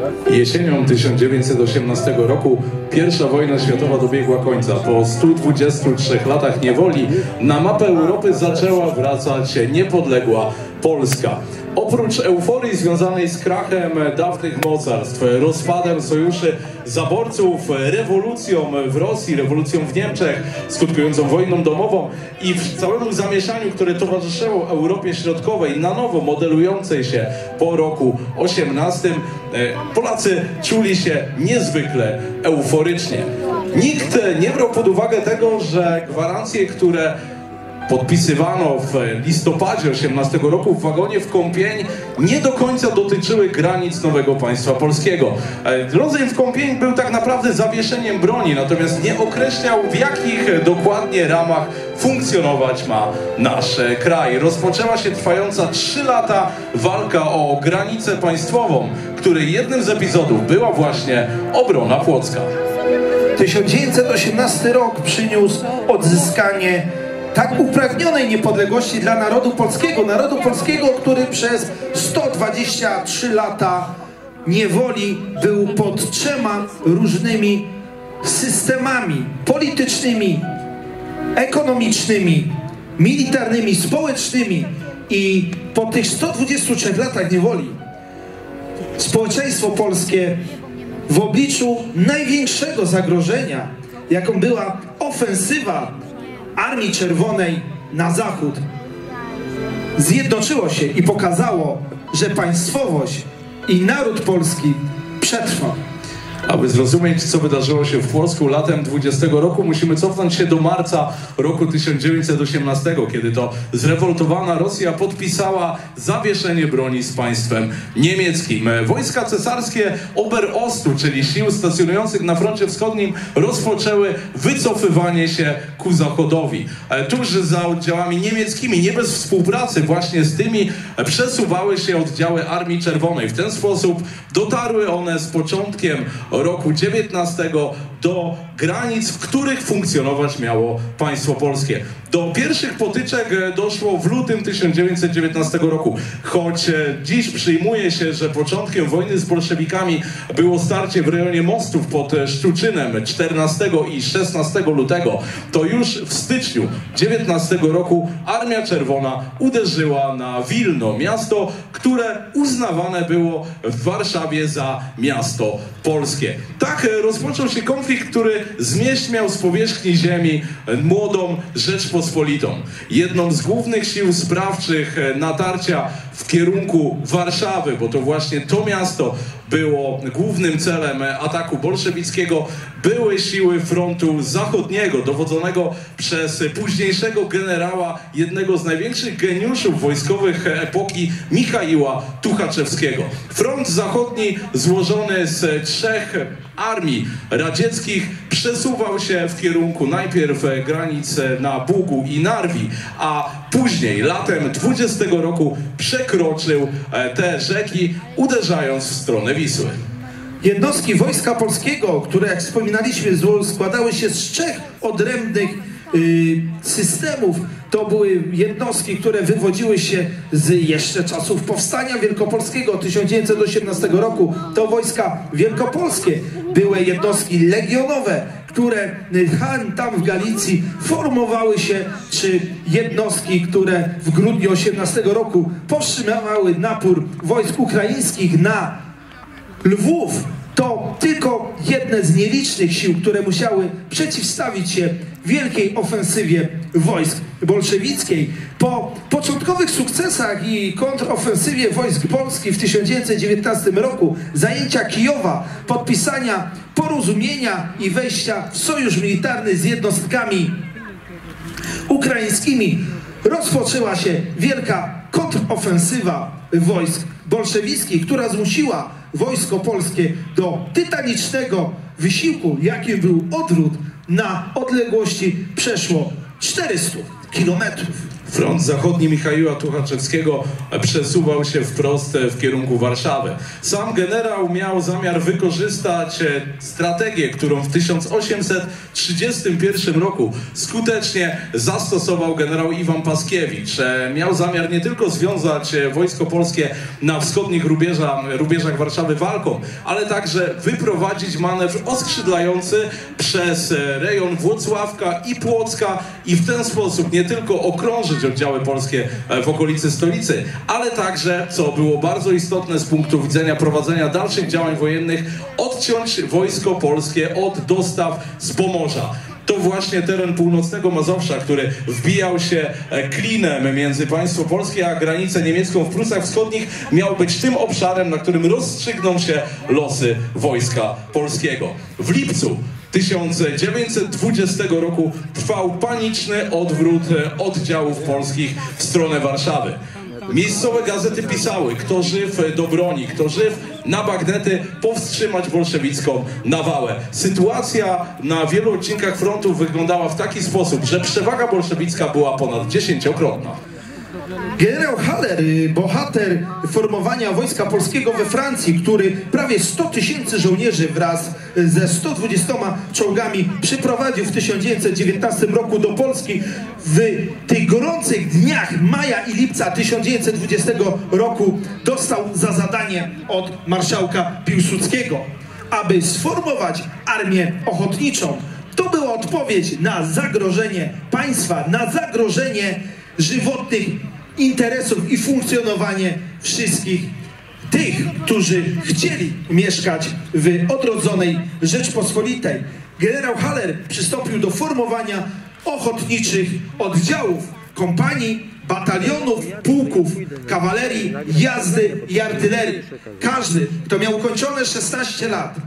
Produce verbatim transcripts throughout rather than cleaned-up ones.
Jesienią tysiąc dziewięćset osiemnastego roku pierwsza wojna światowa dobiegła końca. Po stu dwudziestu trzech latach niewoli na mapę Europy zaczęła wracać niepodległa Polska. Oprócz euforii związanej z krachem dawnych mocarstw, rozpadem sojuszy zaborców, rewolucją w Rosji, rewolucją w Niemczech, skutkującą wojną domową i w całym zamieszaniu, które towarzyszyło Europie Środkowej, na nowo modelującej się po roku osiemnastym, Polacy czuli się niezwykle euforycznie. Nikt nie brał pod uwagę tego, że gwarancje, które podpisywano w listopadzie osiemnastego roku w wagonie w Kąpień, nie do końca dotyczyły granic nowego państwa polskiego. Rozejm w Kąpień był tak naprawdę zawieszeniem broni, natomiast nie określał, w jakich dokładnie ramach funkcjonować ma nasz kraj. Rozpoczęła się trwająca trzy lata walka o granicę państwową, której jednym z epizodów była właśnie obrona Płocka. tysiąc dziewięćset osiemnasty rok przyniósł odzyskanie tak upragnionej niepodległości dla narodu polskiego, narodu polskiego, który przez sto dwadzieścia trzy lata niewoli był pod trzema różnymi systemami politycznymi, ekonomicznymi, militarnymi, społecznymi. I po tych stu dwudziestu trzech latach niewoli społeczeństwo polskie w obliczu największego zagrożenia, jaką była ofensywa Armii Czerwonej na zachód, zjednoczyło się i pokazało, że państwowość i naród polski przetrwa. Aby zrozumieć, co wydarzyło się w Płocku latem dwudziestego roku, musimy cofnąć się do marca roku tysiąc dziewięćset osiemnastego, kiedy to zrewoltowana Rosja podpisała zawieszenie broni z państwem niemieckim. Wojska cesarskie Oberostu, czyli sił stacjonujących na froncie wschodnim, rozpoczęły wycofywanie się ku zachodowi. Tuż za oddziałami niemieckimi, nie bez współpracy właśnie z tymi, przesuwały się oddziały Armii Czerwonej. W ten sposób dotarły one z początkiem roku dziewiętnastego do granic, w których funkcjonować miało państwo polskie. Do pierwszych potyczek doszło w lutym tysiąc dziewięćset dziewiętnastego roku. Choć dziś przyjmuje się, że początkiem wojny z bolszewikami było starcie w rejonie Mostów pod Szczuczynem czternastego i szesnastego lutego, to już w styczniu dziewiętnastego roku Armia Czerwona uderzyła na Wilno, miasto, które uznawane było w Warszawie za miasto polskie. Tak rozpoczął się konflikt, który zmieść miał z powierzchni ziemi młodą Rzeczpospolitą. Jedną z głównych sił sprawczych natarcia w kierunku Warszawy, bo to właśnie to miasto było głównym celem ataku bolszewickiego, były siły frontu zachodniego, dowodzonego przez późniejszego generała, jednego z największych geniuszów wojskowych epoki, Michaiła Tuchaczewskiego. Front zachodni, złożony z trzech armii radzieckich, przesuwał się w kierunku najpierw granic na Bugu i Narwi, a później latem dwudziestego roku przekroczył te rzeki, uderzając w stronę Wisły. Jednostki Wojska Polskiego, które, jak wspominaliśmy, składały się z trzech odrębnych y, systemów. To były jednostki, które wywodziły się z jeszcze czasów Powstania Wielkopolskiego tysiąc dziewięćset osiemnastego roku. To wojska wielkopolskie. Były jednostki legionowe, które tam w Galicji formowały się, czy jednostki, które w grudniu osiemnastego roku powstrzymały napór wojsk ukraińskich na Lwów. To tylko jedne z nielicznych sił, które musiały przeciwstawić się wielkiej ofensywie wojsk bolszewickiej. Po początkowych sukcesach i kontrofensywie wojsk polskich w tysiąc dziewięćset dziewiętnastym roku, zajęcia Kijowa, podpisania porozumienia i wejścia w sojusz militarny z jednostkami ukraińskimi, rozpoczęła się wielka kontrofensywa wojsk bolszewickich, która zmusiła wojsko polskie do tytanicznego wysiłku, jakim był odwrót na odległości przeszło czterystu kilometrów. Front zachodni Michaiła Tuchaczewskiego przesuwał się wprost w kierunku Warszawy. Sam generał miał zamiar wykorzystać strategię, którą w tysiąc osiemset trzydziestym pierwszym roku skutecznie zastosował generał Iwan Paskiewicz. Miał zamiar nie tylko związać wojsko polskie na wschodnich rubieża, rubieżach Warszawy walką, ale także wyprowadzić manewr oskrzydlający przez rejon Włocławka i Płocka i w ten sposób nie tylko okrążyć oddziały polskie w okolicy stolicy, ale także, co było bardzo istotne z punktu widzenia prowadzenia dalszych działań wojennych, odciąć wojsko polskie od dostaw z Pomorza. To właśnie teren północnego Mazowsza, który wbijał się klinem między państwo polskie a granicę niemiecką w Prusach Wschodnich, miał być tym obszarem, na którym rozstrzygną się losy wojska polskiego. W lipcu tysiąc dziewięćset dwudziestego roku trwał paniczny odwrót oddziałów polskich w stronę Warszawy. Miejscowe gazety pisały, kto żyw do broni, kto żyw na bagnety, powstrzymać bolszewicką nawałę. Sytuacja na wielu odcinkach frontu wyglądała w taki sposób, że przewaga bolszewicka była ponad dziesięciokrotna. Generał Haller, bohater formowania Wojska Polskiego we Francji, który prawie sto tysięcy żołnierzy wraz ze sto dwudziestoma czołgami przyprowadził w tysiąc dziewięćset dziewiętnastym roku do Polski, w tych gorących dniach maja i lipca tysiąc dziewięćset dwudziestego roku dostał za zadanie od marszałka Piłsudskiego, aby sformować armię ochotniczą. To była odpowiedź na zagrożenie państwa, na zagrożenie żywotnych interesów i funkcjonowanie wszystkich tych, którzy chcieli mieszkać w odrodzonej Rzeczpospolitej. Generał Haller przystąpił do formowania ochotniczych oddziałów, kompanii, batalionów, pułków, kawalerii, jazdy i artylerii. Każdy, kto miał ukończone szesnaście lat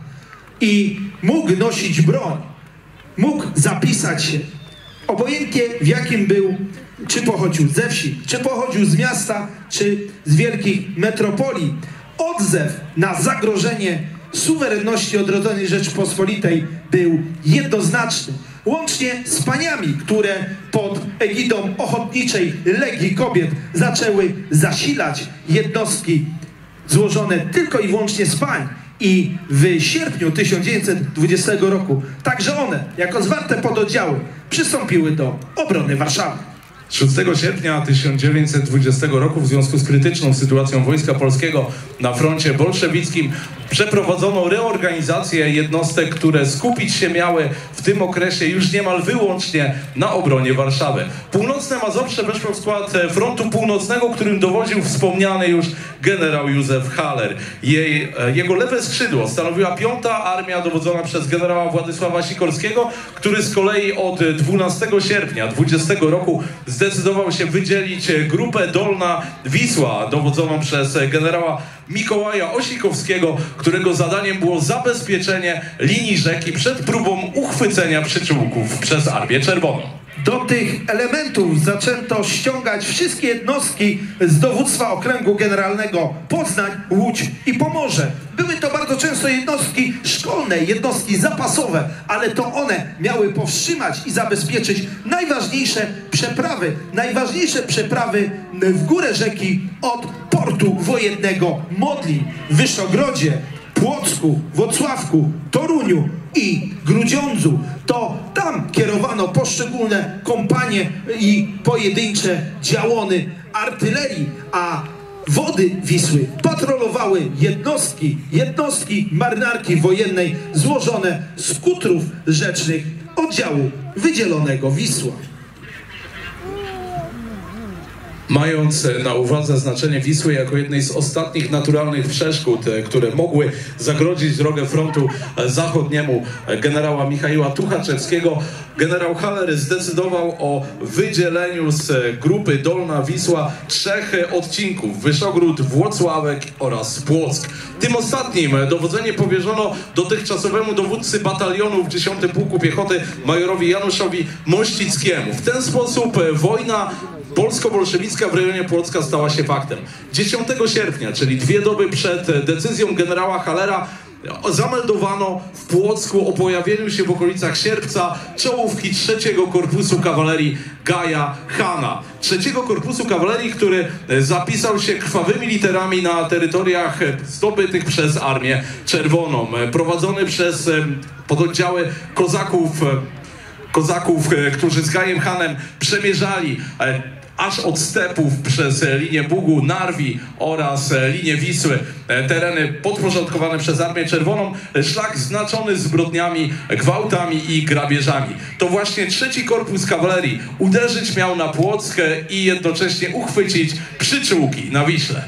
i mógł nosić broń, mógł zapisać się, obojętnie w jakim był, czy pochodził ze wsi, czy pochodził z miasta, czy z wielkich metropolii. Odzew na zagrożenie suwerenności odrodzonej Rzeczypospolitej był jednoznaczny. Łącznie z paniami, które pod egidą Ochotniczej Legii Kobiet zaczęły zasilać jednostki złożone tylko i wyłącznie z pań. I w sierpniu tysiąc dziewięćset dwudziestego roku także one, jako zwarte pododdziały, przystąpiły do obrony Warszawy. szóstego sierpnia tysiąc dziewięćset dwudziestego roku w związku z krytyczną sytuacją Wojska Polskiego na froncie bolszewickim przeprowadzono reorganizację jednostek, które skupić się miały w tym okresie już niemal wyłącznie na obronie Warszawy. Północne Mazowsze weszło w skład frontu północnego, którym dowodził wspomniany już generał Józef Haller. Jej, jego lewe skrzydło stanowiła piąta Armia dowodzona przez generała Władysława Sikorskiego, który z kolei od dwunastego sierpnia dwudziestego roku zdecydował się wydzielić grupę Dolna Wisła, dowodzoną przez generała Mikołaja Osikowskiego, którego zadaniem było zabezpieczenie linii rzeki przed próbą uchwycenia przyczółków przez Armię Czerwoną. Do tych elementów zaczęto ściągać wszystkie jednostki z dowództwa okręgu generalnego Poznań, Łódź i Pomorze. Były to bardzo często jednostki szkolne, jednostki zapasowe, ale to one miały powstrzymać i zabezpieczyć najważniejsze przeprawy, najważniejsze przeprawy w górę rzeki od portu wojennego Modlin, Wyszogrodzie, Płocku, Włocławku, Toruniu i Grudziądzu. To tam kierowano poszczególne kompanie i pojedyncze działony artylerii, a wody Wisły patrolowały jednostki, jednostki marynarki wojennej złożone z kutrów rzecznych oddziału wydzielonego Wisła. Mając na uwadze znaczenie Wisły jako jednej z ostatnich naturalnych przeszkód, które mogły zagrozić drogę frontu zachodniemu generała Michaiła Tuchaczewskiego, generał Haller zdecydował o wydzieleniu z grupy Dolna Wisła trzech odcinków: Wyszogród, Włocławek oraz Płock. Tym ostatnim dowodzenie powierzono dotychczasowemu dowódcy batalionu w dziesiątym Pułku Piechoty majorowi Januszowi Mościckiemu. W ten sposób wojna polsko-bolszewicka w rejonie Płocka stała się faktem. dziesiątego sierpnia, czyli dwie doby przed decyzją generała Hallera, zameldowano w Płocku o pojawieniu się w okolicach sierpca czołówki trzeciego Korpusu Kawalerii Gaja Hana. Trzeciego Korpusu Kawalerii, który zapisał się krwawymi literami na terytoriach zdobytych przez Armię Czerwoną. Prowadzony przez pododdziały kozaków, kozaków, którzy z Gajem Hanem przemierzali aż od stepów przez linię Bugu, Narwi oraz linię Wisły, tereny podporządkowane przez Armię Czerwoną, szlak znaczony zbrodniami, gwałtami i grabieżami. To właśnie trzeci Korpus Kawalerii uderzyć miał na Płock i jednocześnie uchwycić przyczółki na Wiśle.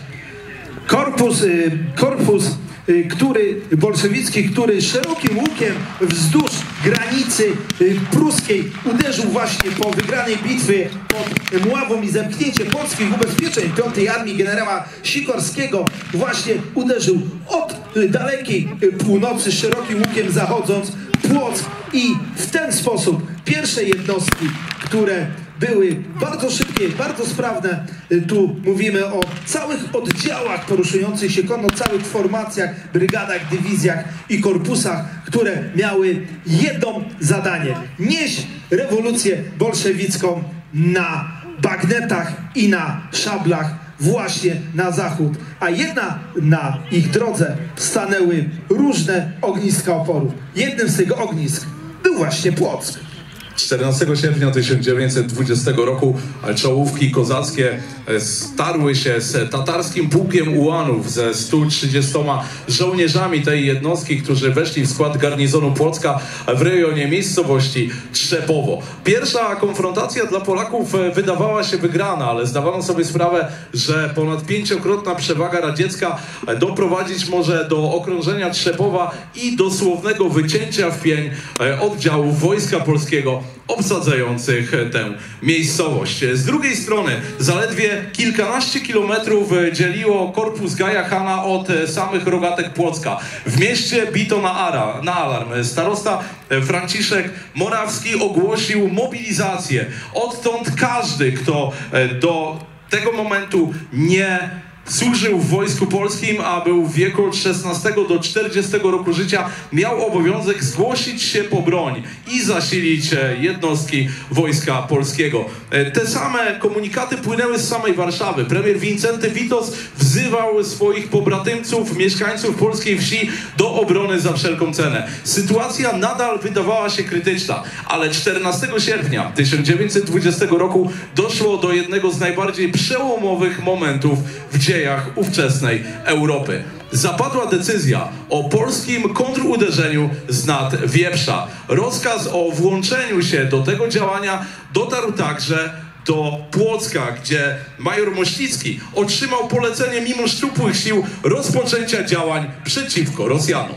Korpus, korpus który bolszewicki, który szerokim łukiem wzdłuż granicy pruskiej uderzył właśnie po wygranej bitwy pod Mławą i zamknięcie polskich ubezpieczeń piątej Armii generała Sikorskiego, właśnie uderzył od dalekiej północy szerokim łukiem zachodząc Płock i w ten sposób pierwsze jednostki, które były bardzo szybkie, bardzo sprawne. Tu mówimy o całych oddziałach poruszających się konno, całych formacjach, brygadach, dywizjach i korpusach, które miały jedno zadanie: nieść rewolucję bolszewicką na bagnetach i na szablach właśnie na zachód, a jedna na ich drodze stanęły różne ogniska oporu. Jednym z tych ognisk był właśnie Płock. czternastego sierpnia tysiąc dziewięćset dwudziestego roku czołówki kozackie starły się z tatarskim pułkiem ułanów ze stu trzydziestoma żołnierzami tej jednostki, którzy weszli w skład garnizonu Płocka w rejonie miejscowości Trzepowo. Pierwsza konfrontacja dla Polaków wydawała się wygrana, ale zdawano sobie sprawę, że ponad pięciokrotna przewaga radziecka doprowadzić może do okrążenia Trzepowa i dosłownego wycięcia w pień oddziałów Wojska Polskiego obsadzających tę miejscowość. Z drugiej strony zaledwie kilkanaście kilometrów dzieliło korpus Gaja Hana od samych rogatek Płocka. W mieście bito na, ara, na alarm. Starosta Franciszek Morawski ogłosił mobilizację. Odtąd każdy, kto do tego momentu nie służył w Wojsku Polskim, a był w wieku od szesnastego do czterdziestego roku życia, miał obowiązek zgłosić się po broń i zasilić jednostki Wojska Polskiego. Te same komunikaty płynęły z samej Warszawy. Premier Wincenty Witos wzywał swoich pobratymców, mieszkańców polskiej wsi do obrony za wszelką cenę. Sytuacja nadal wydawała się krytyczna, ale czternastego sierpnia tysiąc dziewięćset dwudziestego roku doszło do jednego z najbardziej przełomowych momentów w dziejach ówczesnej Europy. Zapadła decyzja o polskim kontruderzeniu z nad Wieprza. Rozkaz o włączeniu się do tego działania dotarł także do Płocka, gdzie major Mościcki otrzymał polecenie mimo szczupłych sił rozpoczęcia działań przeciwko Rosjanom.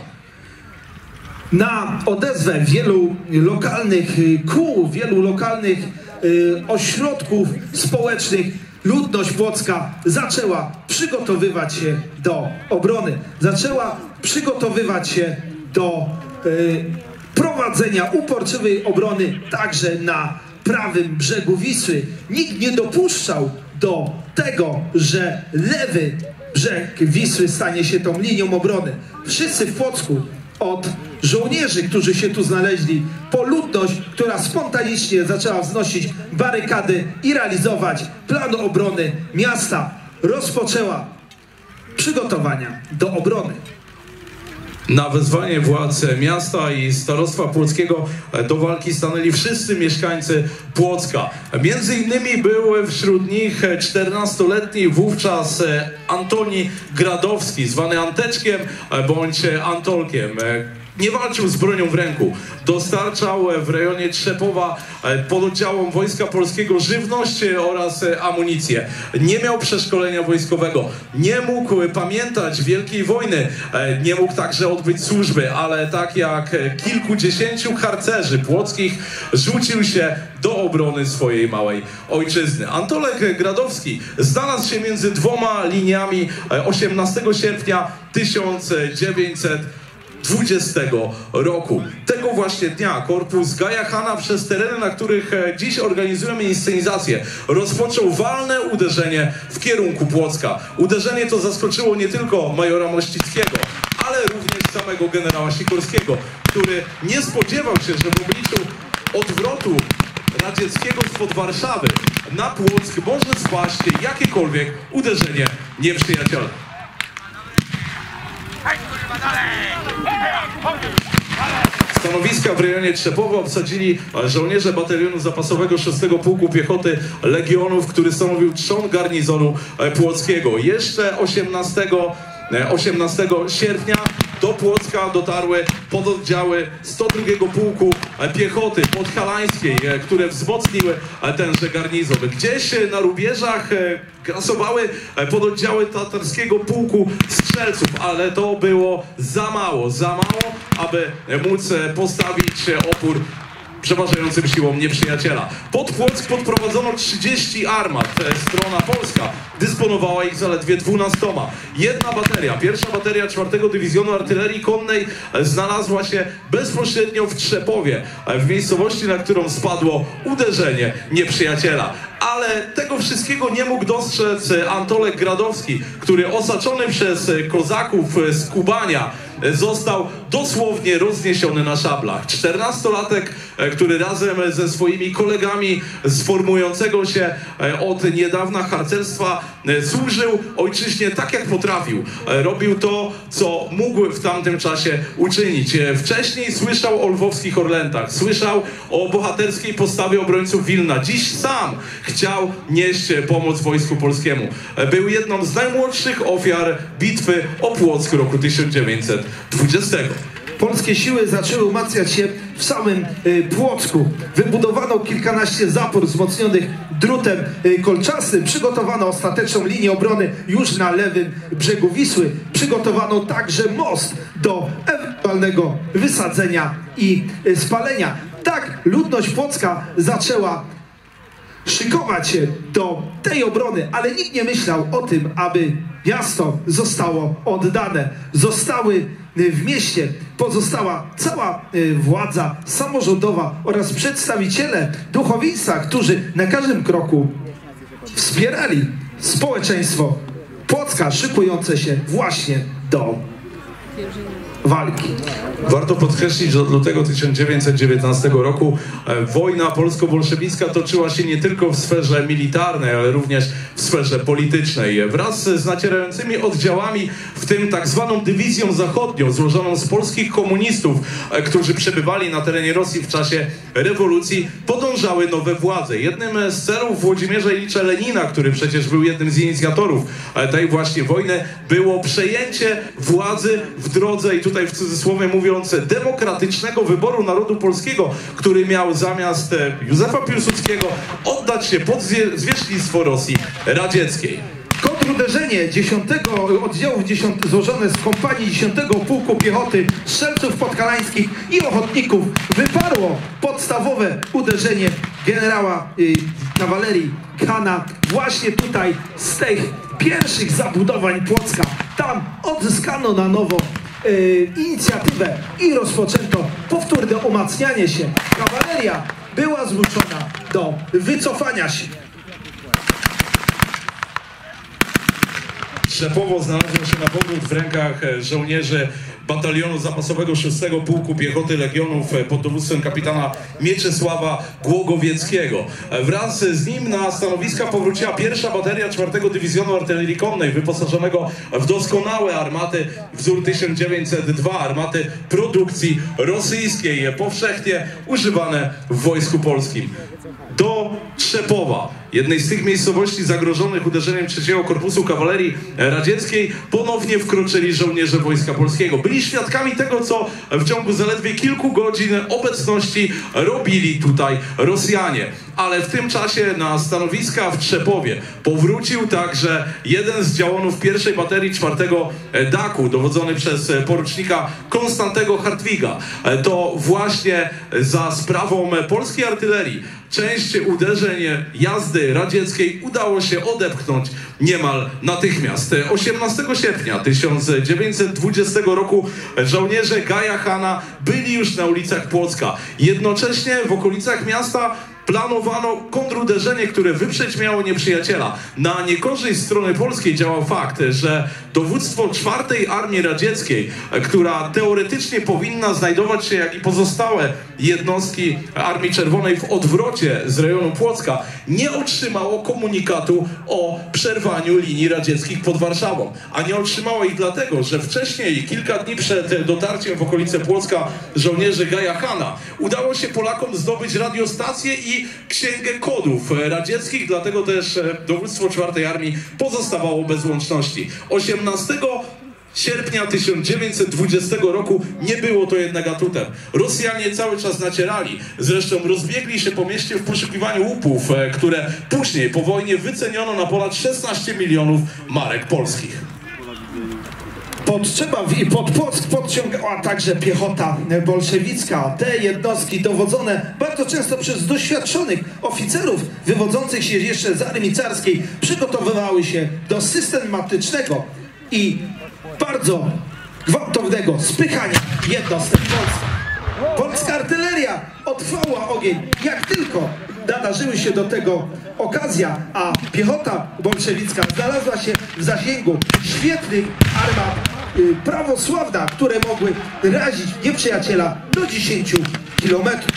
Na odezwę wielu lokalnych kół, wielu lokalnych y, ośrodków społecznych ludność Płocka zaczęła przygotowywać się do obrony. Zaczęła przygotowywać się do y, prowadzenia uporczywej obrony także na prawym brzegu Wisły. Nikt nie dopuszczał do tego, że lewy brzeg Wisły stanie się tą linią obrony. Wszyscy w Płocku, od żołnierzy, którzy się tu znaleźli, po ludność, która spontanicznie zaczęła wznosić barykady i realizować plan obrony miasta, rozpoczęła przygotowania do obrony. Na wezwanie władz miasta i starostwa płockiego do walki stanęli wszyscy mieszkańcy Płocka. Między innymi był wśród nich czternastoletni wówczas Antoni Gradowski, zwany Anteczkiem bądź Antolkiem. Nie walczył z bronią w ręku. Dostarczał w rejonie Trzepowa pododdziałom Wojska Polskiego żywność oraz amunicję. Nie miał przeszkolenia wojskowego. Nie mógł pamiętać Wielkiej Wojny. Nie mógł także odbyć służby, ale tak jak kilkudziesięciu harcerzy płockich rzucił się do obrony swojej małej ojczyzny. Antolek Gradowski znalazł się między dwoma liniami osiemnastego sierpnia tysiąc dziewięćset dwudziestego roku. Tego właśnie dnia korpus Gaja Hana przez tereny, na których dziś organizujemy inscenizację, rozpoczął walne uderzenie w kierunku Płocka. Uderzenie to zaskoczyło nie tylko majora Mościckiego, ale również samego generała Sikorskiego, który nie spodziewał się, że w obliczu odwrotu radzieckiego spod Warszawy na Płock może spaść jakiekolwiek uderzenie nieprzyjaciela. Stanowiska w rejonie Trzepowa obsadzili żołnierze batalionu zapasowego szóstego Pułku Piechoty Legionów, który stanowił trzon garnizonu płockiego. Jeszcze osiemnastego sierpnia do Płocka dotarły pododdziały sto drugiego Pułku Piechoty Podhalańskiej, które wzmocniły tenże garnizon. Gdzieś na rubieżach grasowały pododdziały tatarskiego Pułku Strzelców, ale to było za mało, za mało, aby móc postawić opór przeważającym siłom nieprzyjaciela. Pod Płock podprowadzono trzydzieści armat. Strona polska dysponowała ich zaledwie dwunastoma. Jedna bateria, pierwsza bateria czwartego Dywizjonu Artylerii Konnej znalazła się bezpośrednio w Trzepowie, w miejscowości, na którą spadło uderzenie nieprzyjaciela. Ale tego wszystkiego nie mógł dostrzec Antolek Gradowski, który osaczony przez kozaków z Kubania został dosłownie rozniesiony na szablach. czternastolatek, który razem ze swoimi kolegami z formującego się od niedawna harcerstwa służył ojczyźnie tak jak potrafił. Robił to, co mógł w tamtym czasie uczynić. Wcześniej słyszał o lwowskich Orlętach, słyszał o bohaterskiej postawie obrońców Wilna. Dziś sam chciał nieść pomoc wojsku polskiemu. Był jedną z najmłodszych ofiar bitwy o Płock roku tysiąc dziewięćset dwudziestego. Polskie siły zaczęły umacniać się w samym y, Płocku. Wybudowano kilkanaście zapór wzmocnionych drutem y, kolczastym. Przygotowano ostateczną linię obrony już na lewym brzegu Wisły. Przygotowano także most do ewentualnego wysadzenia i y, spalenia. Tak ludność płocka zaczęła szykować się do tej obrony, ale nikt nie myślał o tym, aby miasto zostało oddane. Zostały w mieście, pozostała cała władza samorządowa oraz przedstawiciele duchowieństwa, którzy na każdym kroku wspierali społeczeństwo Płocka szykujące się właśnie do walki. Warto podkreślić, że od lutego tysiąc dziewięćset dziewiętnastego roku wojna polsko-bolszewicka toczyła się nie tylko w sferze militarnej, ale również w sferze politycznej. Wraz z nacierającymi oddziałami, w tym tak zwaną Dywizją Zachodnią, złożoną z polskich komunistów, którzy przebywali na terenie Rosji w czasie rewolucji, podążały nowe władze. Jednym z celów Włodzimierza Ilicza Lenina, który przecież był jednym z inicjatorów tej właśnie wojny, było przejęcie władzy w drodze, i tutaj w cudzysłowie mówiąc, demokratycznego wyboru narodu polskiego, który miał zamiast Józefa Piłsudskiego oddać się pod zwierzchnictwo Rosji radzieckiej. Kontruderzenie dziesiątego oddziałów dziesiątego, złożone z kompanii dziesiątego Pułku Piechoty, Strzelców Podhalańskich i Ochotników wyparło podstawowe uderzenie generała y, kawalerii Hana właśnie tutaj z tych pierwszych zabudowań Płocka. Tam odzyskano na nowo y, inicjatywę i rozpoczęto powtórne umacnianie się. Kawaleria była zmuszona do wycofania się. Trzepowo znalazło się na powrót w rękach żołnierzy batalionu zapasowego szóstego Pułku Piechoty Legionów pod dowództwem kapitana Mieczysława Głogowieckiego. Wraz z nim na stanowiska powróciła pierwsza bateria czwartego Dywizjonu Artylerii Konnej, wyposażonego w doskonałe armaty wzór tysiąc dziewięćset dwa, armaty produkcji rosyjskiej, powszechnie używane w Wojsku Polskim. Do Trzepowa, jednej z tych miejscowości zagrożonych uderzeniem trzeciego Korpusu Kawalerii Radzieckiej, ponownie wkroczyli żołnierze Wojska Polskiego. Byli świadkami tego, co w ciągu zaledwie kilku godzin obecności robili tutaj Rosjanie. Ale w tym czasie na stanowiska w Trzepowie powrócił także jeden z działonów pierwszej baterii czwartego Daku, dowodzony przez porucznika Konstantego Hartwiga. To właśnie za sprawą polskiej artylerii część uderzeń jazdy radzieckiej udało się odepchnąć niemal natychmiast. osiemnastego sierpnia tysiąc dziewięćset dwudziestego roku żołnierze Gaja Hana byli już na ulicach Płocka. Jednocześnie w okolicach miasta planowano kontruderzenie, które wyprzeć miało nieprzyjaciela. Na niekorzyść strony polskiej działał fakt, że dowództwo czwartej Armii Radzieckiej, która teoretycznie powinna znajdować się, jak i pozostałe jednostki Armii Czerwonej, w odwrocie z rejonu Płocka, nie otrzymało komunikatu o przerwaniu linii radzieckich pod Warszawą. A nie otrzymało ich dlatego, że wcześniej, kilka dni przed dotarciem w okolice Płocka żołnierzy Gaja Hana, udało się Polakom zdobyć radiostację i księgę kodów radzieckich, dlatego też dowództwo czwartej Armii pozostawało bez łączności. osiemnastego sierpnia tysiąc dziewięćset dwudziestego roku nie było to jednak atutem. Rosjanie cały czas nacierali, zresztą rozbiegli się po mieście w poszukiwaniu łupów, które później po wojnie wyceniono na ponad szesnaście milionów marek polskich. Pod Trzebaw i pod Płock podciągała także piechota bolszewicka. Te jednostki dowodzone bardzo często przez doświadczonych oficerów wywodzących się jeszcze z armii carskiej przygotowywały się do systematycznego i bardzo gwałtownego spychania jednostek polskich. Polska artyleria otwarła ogień jak tylko nadarzyły się do tego okazja, a piechota bolszewicka znalazła się w zasięgu świetnych armat y, prawosławna, które mogły razić nieprzyjaciela do dziesięciu kilometrów.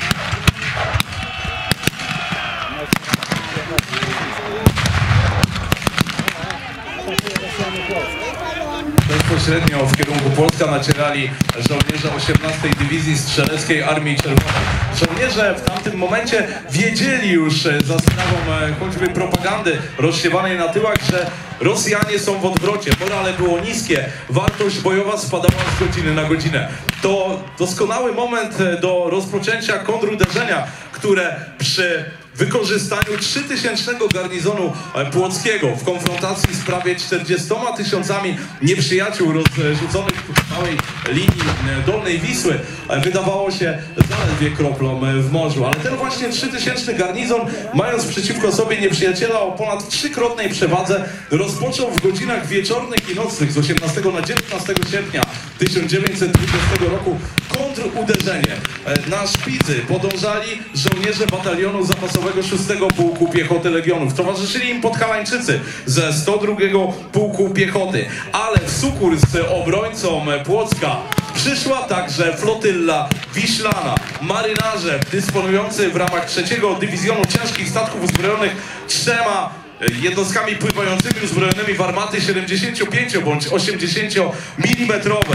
Bezpośrednio w kierunku Płocka nacierali żołnierze osiemnastej Dywizji Strzeleckiej Armii Czerwonej. Żołnierze w tamtym momencie wiedzieli już za sprawą choćby propagandy rozsiewanej na tyłach, że Rosjanie są w odwrocie, morale było niskie, wartość bojowa spadała z godziny na godzinę. To doskonały moment do rozpoczęcia kontruderzenia, które przy wykorzystaniu trzytysięcznego garnizonu płockiego w konfrontacji z prawie czterdziestoma tysiącami nieprzyjaciół rozrzuconych w całej linii Dolnej Wisły wydawało się zaledwie kroplą w morzu. Ale ten właśnie trzytysięczny garnizon, mając przeciwko sobie nieprzyjaciela o ponad trzykrotnej przewadze, rozpoczął w godzinach wieczornych i nocnych z osiemnastego na dziewiętnastego sierpnia tysiąc dziewięćset dwudziestego roku kontruderzenie. Na szpicy podążali żołnierze batalionu zapasowego szóstego Pułku Piechoty Legionów. Towarzyszyli im podhalańczycy ze sto drugiego Pułku Piechoty, ale w sukór z obrońcą Płocka przyszła także flotylla wiślana. Marynarze dysponujący w ramach trzeciego Dywizjonu Ciężkich Statków Uzbrojonych trzema jednostkami pływającymi uzbrojonymi w armaty siedemdziesięciopięcio bądź osiemdziesięciomilimetrowe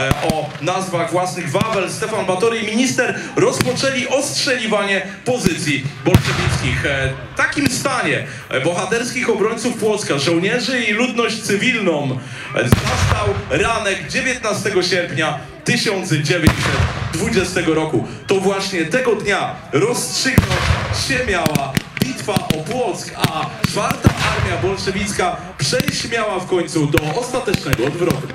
o nazwach własnych Wawel, Stefan Batory i minister rozpoczęli ostrzeliwanie pozycji bolszewickich. W takim stanie bohaterskich obrońców Płocka, żołnierzy i ludność cywilną zastał ranek dziewiętnastego sierpnia tysiąc dziewięćset dwudziestego roku. To właśnie tego dnia rozstrzygnąć się miała bitwa o Płock, a czwarta Armia Bolszewicka przejść miała w końcu do ostatecznego odwrotu.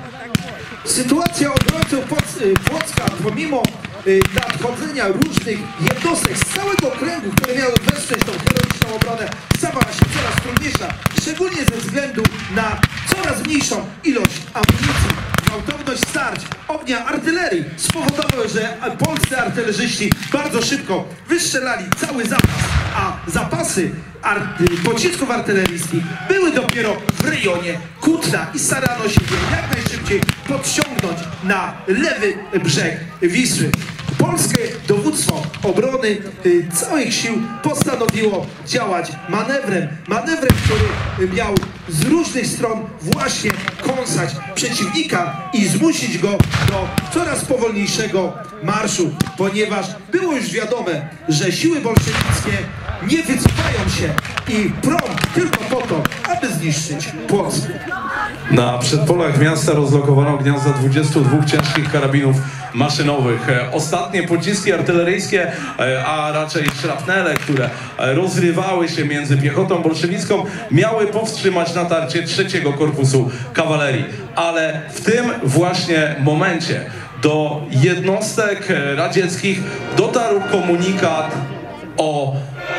Sytuacja obrońców Płocka, pomimo nadchodzenia różnych jednostek z całego kręgu, które miały wesprzeć tą heroiczną obronę, stawała się coraz trudniejsza, szczególnie ze względu na coraz mniejszą ilość amunicji. Gwałtowność starć ognia artylerii spowodowały, że polscy artylerzyści bardzo szybko wystrzelali cały zapas, a zapasy ar pocisków artyleryjskich były dopiero w rejonie Kutna i starano się je jak najszybciej podciągnąć na lewy brzeg Wisły. Polskie dowództwo obrony y, całych sił postanowiło działać manewrem, manewrem, który miał z różnych stron właśnie kąsać przeciwnika i zmusić go do coraz powolniejszego marszu, ponieważ było już wiadome, że siły bolszewickie nie wycofają się i prą tylko po to, aby zniszczyć Płock. Na przedpolach miasta rozlokowano gniazda dwudziestu dwóch ciężkich karabinów maszynowych. Ostatnie pociski artyleryjskie, a raczej szrapnele, które rozrywały się między piechotą bolszewicką, miały powstrzymać natarcie trzeciego Korpusu Kawalerii. Ale w tym właśnie momencie do jednostek radzieckich dotarł komunikat o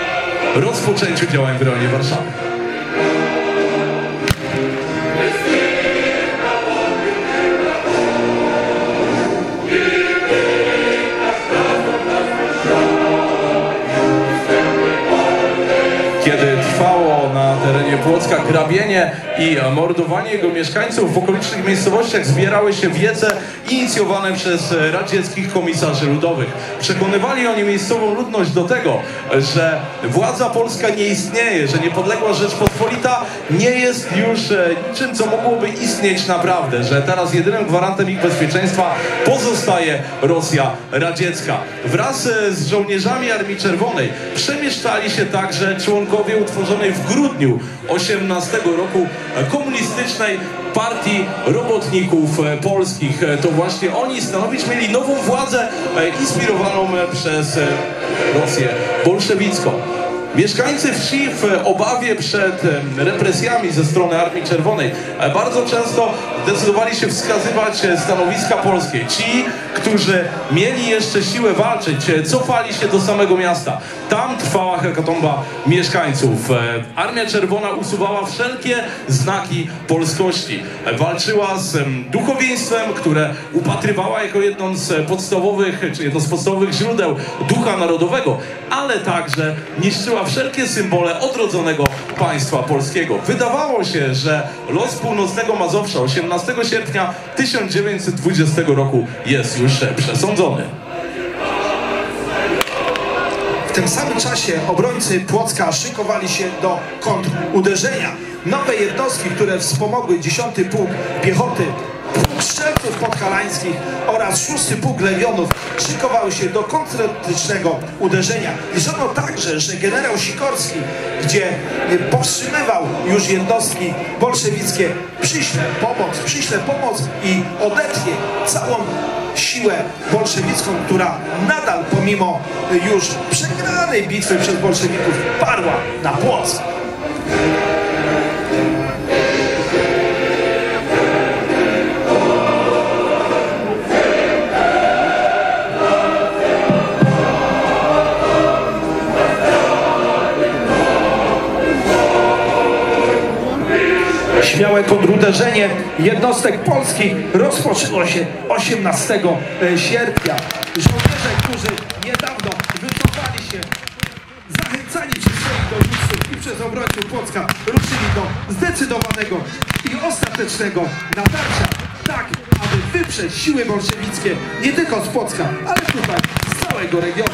rozpoczęciu działań w rejonie Warszawy. Płocka, grabienie i mordowanie jego mieszkańców w okolicznych miejscowościach zbierały się wiece inicjowane przez radzieckich komisarzy ludowych. Przekonywali oni miejscową ludność do tego, że władza polska nie istnieje, że niepodległa Rzeczpospolita nie jest już niczym, co mogłoby istnieć naprawdę, że teraz jedynym gwarantem ich bezpieczeństwa pozostaje Rosja radziecka. Wraz z żołnierzami Armii Czerwonej przemieszczali się także członkowie utworzonej w grudniu osiemnastego roku komunistycznej Partii Robotników Polskich. To właśnie oni stanowić mieli nową władzę inspirowaną przez Rosję bolszewicką. Mieszkańcy wsi w obawie przed represjami ze strony Armii Czerwonej bardzo często decydowali się wskazywać stanowiska polskie. Ci, którzy mieli jeszcze siłę walczyć, cofali się do samego miasta. Tam trwała hekatomba mieszkańców. Armia Czerwona usuwała wszelkie znaki polskości. Walczyła z duchowieństwem, które upatrywała jako jedną z podstawowych, czy jedno z podstawowych źródeł ducha narodowego, ale także niszczyła wszelkie symbole odrodzonego państwa polskiego. Wydawało się, że los północnego Mazowsza osiemnastego sierpnia tysiąc dziewięćset dwudziestego roku jest już przesądzony. W tym samym czasie obrońcy Płocka szykowali się do kontruderzenia. Nowe jednostki, które wspomogły dziesiąty Pułk Piechoty, Pułk Strzelców Podhalańskich oraz szósty Pułk Legionów szykowały się do kontrrytycznego uderzenia. Liczono także, że generał Sikorski, gdzie powstrzymywał już jednostki bolszewickie, przyśle pomoc, przyśle pomoc i odetnie całą siłę bolszewicką, która nadal pomimo już przegranej bitwy przez bolszewików parła na Płock. Śmiałe kontruderzenie jednostek polskich rozpoczęło się osiemnastego sierpnia. Żołnierze, którzy niedawno wycofali się, zachęcani przez swoich dowódców i przez obrońców Płocka, ruszyli do zdecydowanego i ostatecznego natarcia, tak aby wyprzeć siły bolszewickie nie tylko z Płocka, ale tutaj z całego regionu.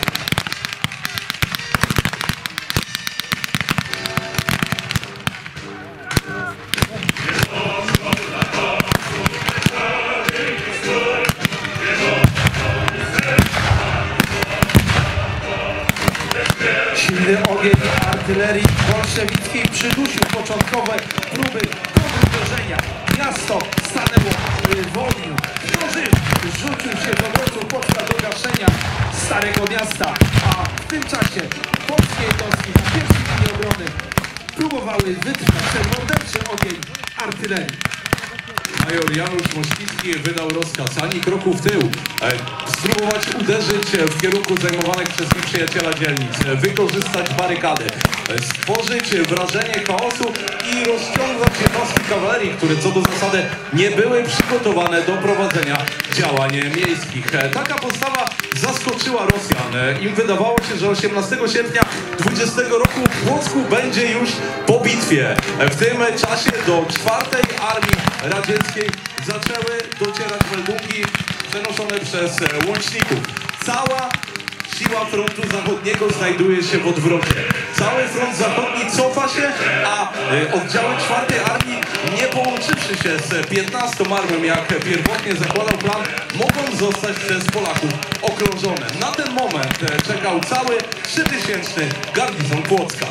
Silny ogień artylerii bolszewickiej przydusił początkowe próby kontruderzenia. Miasto stanęło w ogniu. Nożyw rzucił się do obrońców Płocka do gaszenia Starego Miasta, a w tym czasie polskie jednostki na pierwszej linii obrony próbowały wytrzymać ten morderczy ogień artylerii. Major Janusz Mościcki wydał rozkaz ani kroku w tył, e, spróbować uderzyć w kierunku zajmowanych przez nieprzyjaciela dzielnic, wykorzystać barykady, e, stworzyć wrażenie chaosu i rozciągnąć jednostki kawalerii, które co do zasady nie były przygotowane do prowadzenia działań miejskich. E, taka postawa zaskoczyła Rosjan. E, Im wydawało się, że osiemnastego sierpnia dwudziestego roku w Płocku będzie już po bitwie. E, w tym czasie do czwartej Armii Radzieckiej zaczęły docierać meldunki przenoszone przez łączników. Cała siła frontu zachodniego znajduje się w odwrocie. Cały front zachodni cofa się, a oddziały czwartej Armii, nie połączywszy się z piętnastą Armią, jak pierwotnie zakładał plan, mogą zostać przez Polaków okrążone. Na ten moment czekał cały trzytysięczny garnizon Płocka.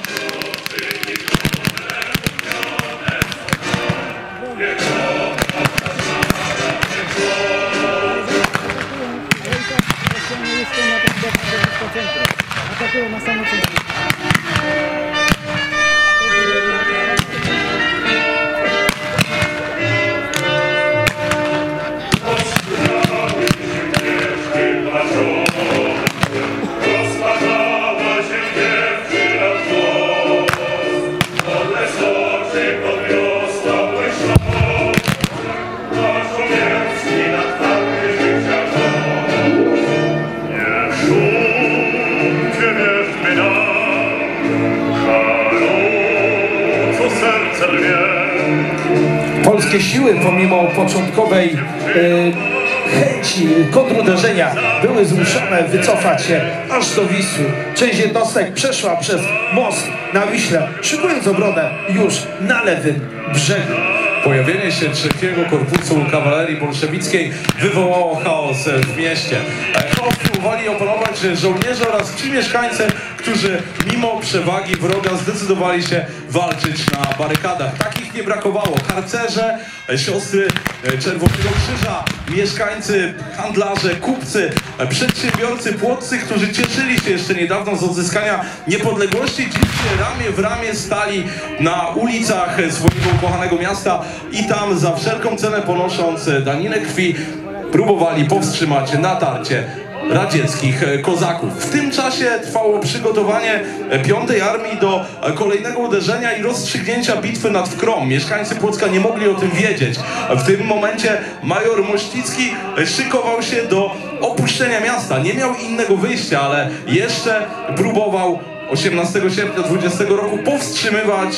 Atakują na samym centrum. Mir Polskie siły pomimo początkowej e, chęci kontruderzenia były zmuszone wycofać się aż do Wisły. Część jednostek przeszła przez most na Wiśle, szykując obronę już na lewym brzegu. Pojawienie się trzeciego korpusu kawalerii bolszewickiej wywołało chaos w mieście. Chaos próbowali opanować żołnierze oraz ci mieszkańcy, którzy mimo przewagi wroga zdecydowali się walczyć na barykadach. Takich nie brakowało. Harcerze, siostry Czerwonego Krzyża, mieszkańcy, handlarze, kupcy, przedsiębiorcy płoccy, którzy cieszyli się jeszcze niedawno z odzyskania niepodległości, dziś ramię w ramię stali na ulicach swojego ukochanego miasta i tam za wszelką cenę, ponosząc daninę krwi, próbowali powstrzymać natarcie radzieckich kozaków. W tym czasie trwało przygotowanie piątej Armii do kolejnego uderzenia i rozstrzygnięcia bitwy nad Wkrą. Mieszkańcy Płocka nie mogli o tym wiedzieć. W tym momencie major Mościcki szykował się do opuszczenia miasta. Nie miał innego wyjścia, ale jeszcze próbował osiemnastego sierpnia dwudziestego roku powstrzymywać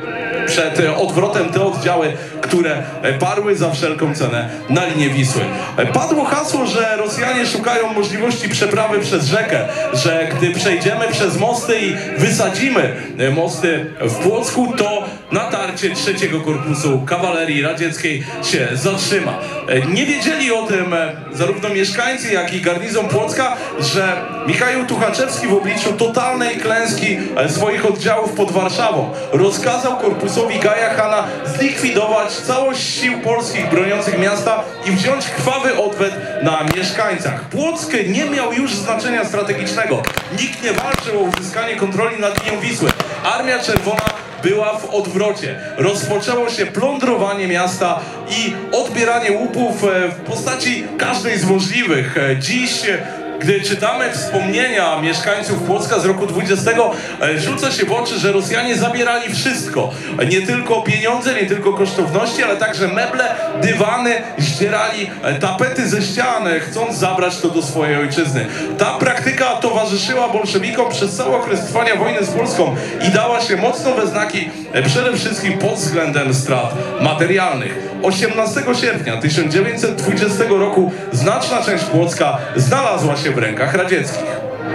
przed odwrotem te oddziały, które parły za wszelką cenę na linię Wisły. Padło hasło, że Rosjanie szukają możliwości przeprawy przez rzekę, że gdy przejdziemy przez mosty i wysadzimy mosty w Płocku, to natarcie trzeciego korpusu kawalerii radzieckiej się zatrzyma. Nie wiedzieli o tym zarówno mieszkańcy, jak i garnizon Płocka, że Michał Tuchaczewski w obliczu totalnej klęski swoich oddziałów pod Warszawą rozkazał korpusowi Gaja Hana zlikwidować całość sił polskich broniących miasta i wziąć krwawy odwet na mieszkańcach. Płock nie miał już znaczenia strategicznego. Nikt nie walczył o uzyskanie kontroli nad linią Wisły. Armia Czerwona była w odwrocie. Rozpoczęło się plądrowanie miasta i odbieranie łupów w postaci każdej z możliwych. Dziś, gdy czytamy wspomnienia mieszkańców Płocka z roku dwudziestego, rzuca się w oczy, że Rosjanie zabierali wszystko. Nie tylko pieniądze, nie tylko kosztowności, ale także meble, dywany, zdzierali tapety ze ścian, chcąc zabrać to do swojej ojczyzny. Ta praktyka towarzyszyła bolszewikom przez cały okres trwania wojny z Polską i dała się mocno we znaki przede wszystkim pod względem strat materialnych. osiemnastego sierpnia tysiąc dziewięćset dwudziestego roku znaczna część Płocka znalazła się w rękach radzieckich.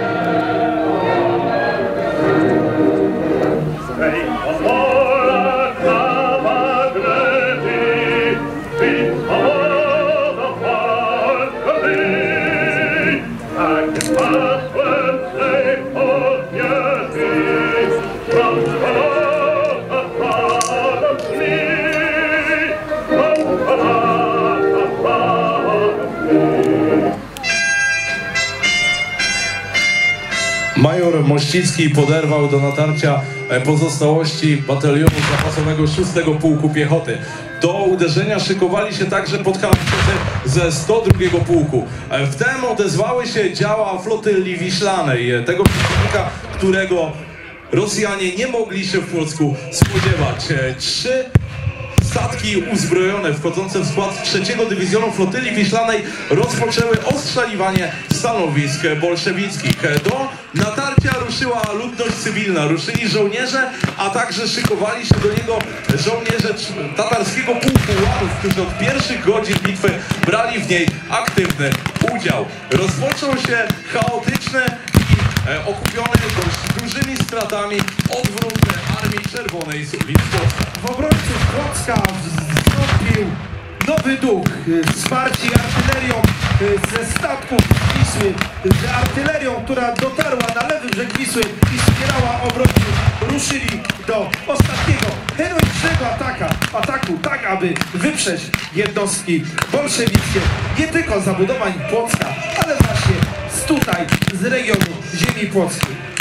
Major Mościcki poderwał do natarcia pozostałości batalionu zapasowego szóstego Pułku Piechoty. Do uderzenia szykowali się także podhalowcy ze sto drugiego Pułku. Wtem odezwały się działa flotyli wiślanej, tego przeciwnika, którego Rosjanie nie mogli się w Płocku spodziewać. Trzy statki uzbrojone wchodzące w skład trzeciego Dywizjonu Flotyli Wiślanej rozpoczęły ostrzeliwanie stanowisk bolszewickich. Do natarcia ruszyła ludność cywilna, ruszyli żołnierze, a także szykowali się do niego żołnierze tatarskiego Pułku Łanów, którzy od pierwszych godzin bitwy brali w niej aktywny udział. Rozpoczął się chaotyczny i e, okupiony dość dużymi stratami odwrót Armii Czerwonej z ulic Płocka. W obrońców Płocka wstąpił nowy duch, wsparci artylerią ze statków Wisły, z artylerią, która dotarła na lewy brzeg Wisły i wspierała obrońców, ruszyli do ostatniego, heroicznego ataka, ataku, tak aby wyprzeć jednostki bolszewickie, nie tylko z zabudowań Płocka, ale właśnie z tutaj, z regionu ziemi płockiej.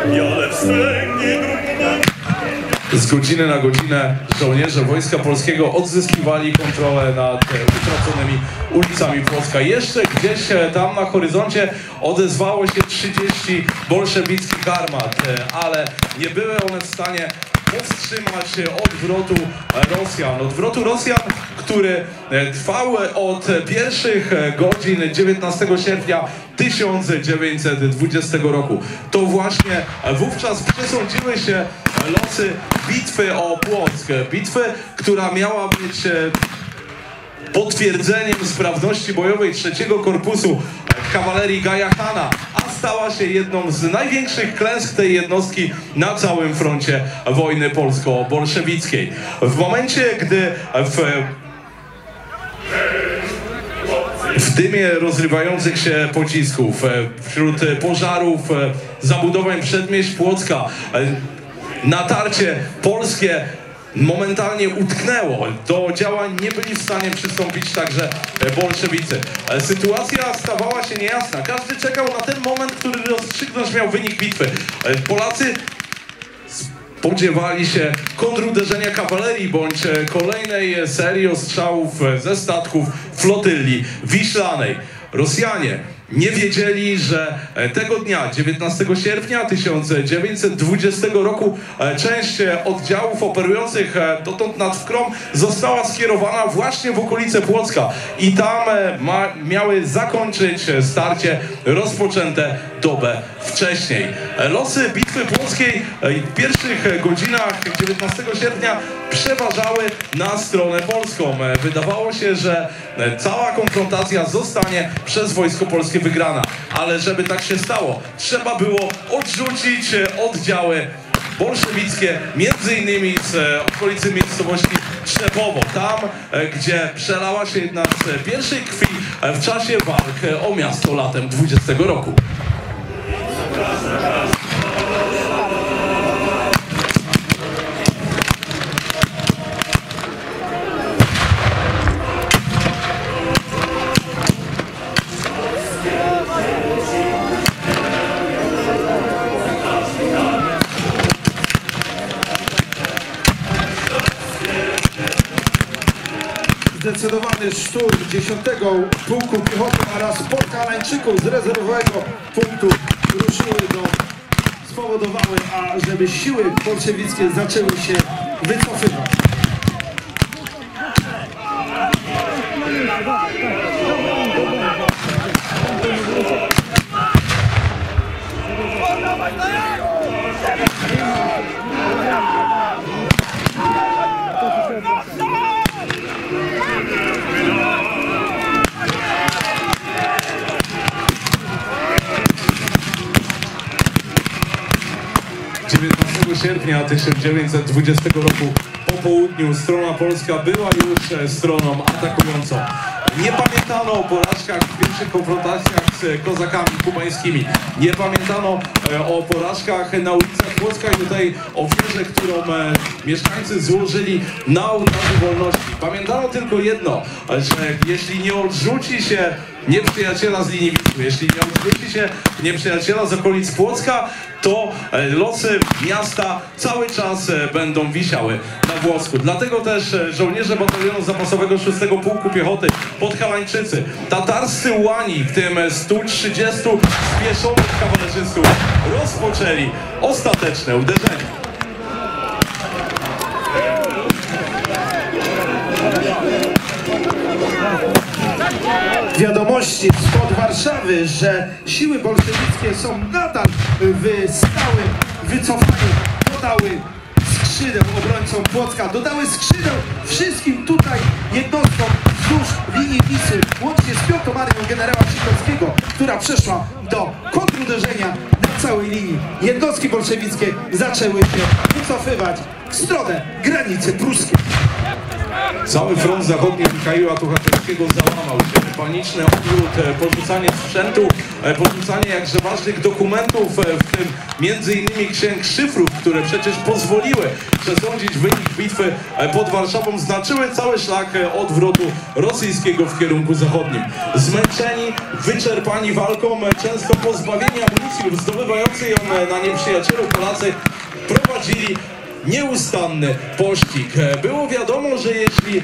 Z godziny na godzinę żołnierze Wojska Polskiego odzyskiwali kontrolę nad utraconymi ulicami Płocka. Jeszcze gdzieś tam na horyzoncie odezwało się trzydzieści bolszewickich armat, ale nie były one w stanie powstrzymać odwrotu Rosjan. Odwrotu Rosjan, który trwał od pierwszych godzin dziewiętnastego sierpnia tysiąc dziewięćset dwudziestego roku. To właśnie wówczas przesądziły się losy bitwy o Płock. Bitwy, która miała być potwierdzeniem sprawności bojowej trzeciego Korpusu Kawalerii Gaja Hana, a stała się jedną z największych klęsk tej jednostki na całym froncie wojny polsko-bolszewickiej. W momencie, gdy w W dymie rozrywających się pocisków, wśród pożarów, zabudowań przedmieść Płocka, natarcie polskie momentalnie utknęło. Do działań nie byli w stanie przystąpić także bolszewicy. Sytuacja stawała się niejasna. Każdy czekał na ten moment, który rozstrzygnąć miał wynik bitwy. Polacy spodziewali się kontruderzenia kawalerii bądź kolejnej serii ostrzałów ze statków flotyli wiślanej. Rosjanie nie wiedzieli, że tego dnia, dziewiętnastego sierpnia tysiąc dziewięćset dwudziestego roku, część oddziałów operujących dotąd nad Wkrą została skierowana właśnie w okolice Płocka i tam ma, miały zakończyć starcie rozpoczęte dobę wcześniej. Losy bitwy płockiej w pierwszych godzinach dziewiętnastego sierpnia przeważały na stronę polską. Wydawało się, że cała konfrontacja zostanie przez Wojsko Polskie wygrana, ale żeby tak się stało, trzeba było odrzucić oddziały bolszewickie, między innymi z okolicy miejscowości Trzepowo, tam gdzie przelała się jedna z pierwszej krwi w czasie walk o miasto latem dwudziestego roku. Zdecydowany szturm dziesiątego Pułku Piechoty oraz Podhalańczyków z rezerwowego punktu ruszyły do, spowodowały, a żeby siły bolszewickie zaczęły się wycofywać. dziewiętnastego sierpnia tysiąc dziewięćset dwudziestego roku po południu strona polska była już stroną atakującą. Nie pamiętano o porażkach w pierwszych konfrontacjach z kozakami kubańskimi. Nie pamiętano o porażkach na ulicach Płocka i tutaj ofierze, którą mieszkańcy złożyli na ołtarzu wolności. Pamiętano tylko jedno, że jeśli nie odrzuci się nieprzyjaciela z linii Wisły, jeśli nie odwróci się nieprzyjaciela z okolic Płocka, to losy miasta cały czas będą wisiały na włosku. Dlatego też żołnierze batalionu zapasowego szóstego Pułku Piechoty, Podhalańczycy, tatarscy ułani, w tym stu trzydziestu spieszonych kawalerzystów, rozpoczęli ostateczne uderzenie. Wiadomości spod Warszawy, że siły bolszewickie są nadal w stałym wycofaniu, dodały skrzydeł obrońcom Płocka, dodały skrzydeł wszystkim tutaj jednostkom wzdłuż linii Wisły, łącznie z piątą Armią generała Sikorskiego, która przeszła do kontruderzenia na całej linii. Jednostki bolszewickie zaczęły się wycofywać w stronę granicy pruskiej. Cały front zachodni Michaiła Tuchatowskiego załamał się. Paniczny odwrót, porzucanie sprzętu, porzucanie jakże ważnych dokumentów, w tym między innymi księg szyfrów, które przecież pozwoliły przesądzić wynik bitwy pod Warszawą, znaczyły cały szlak odwrotu rosyjskiego w kierunku zachodnim. Zmęczeni, wyczerpani walką, często pozbawieni amunicji lub zdobywający ją na nieprzyjacielu, Polacy prowadzili nieustanny pościg. Było wiadomo, że jeśli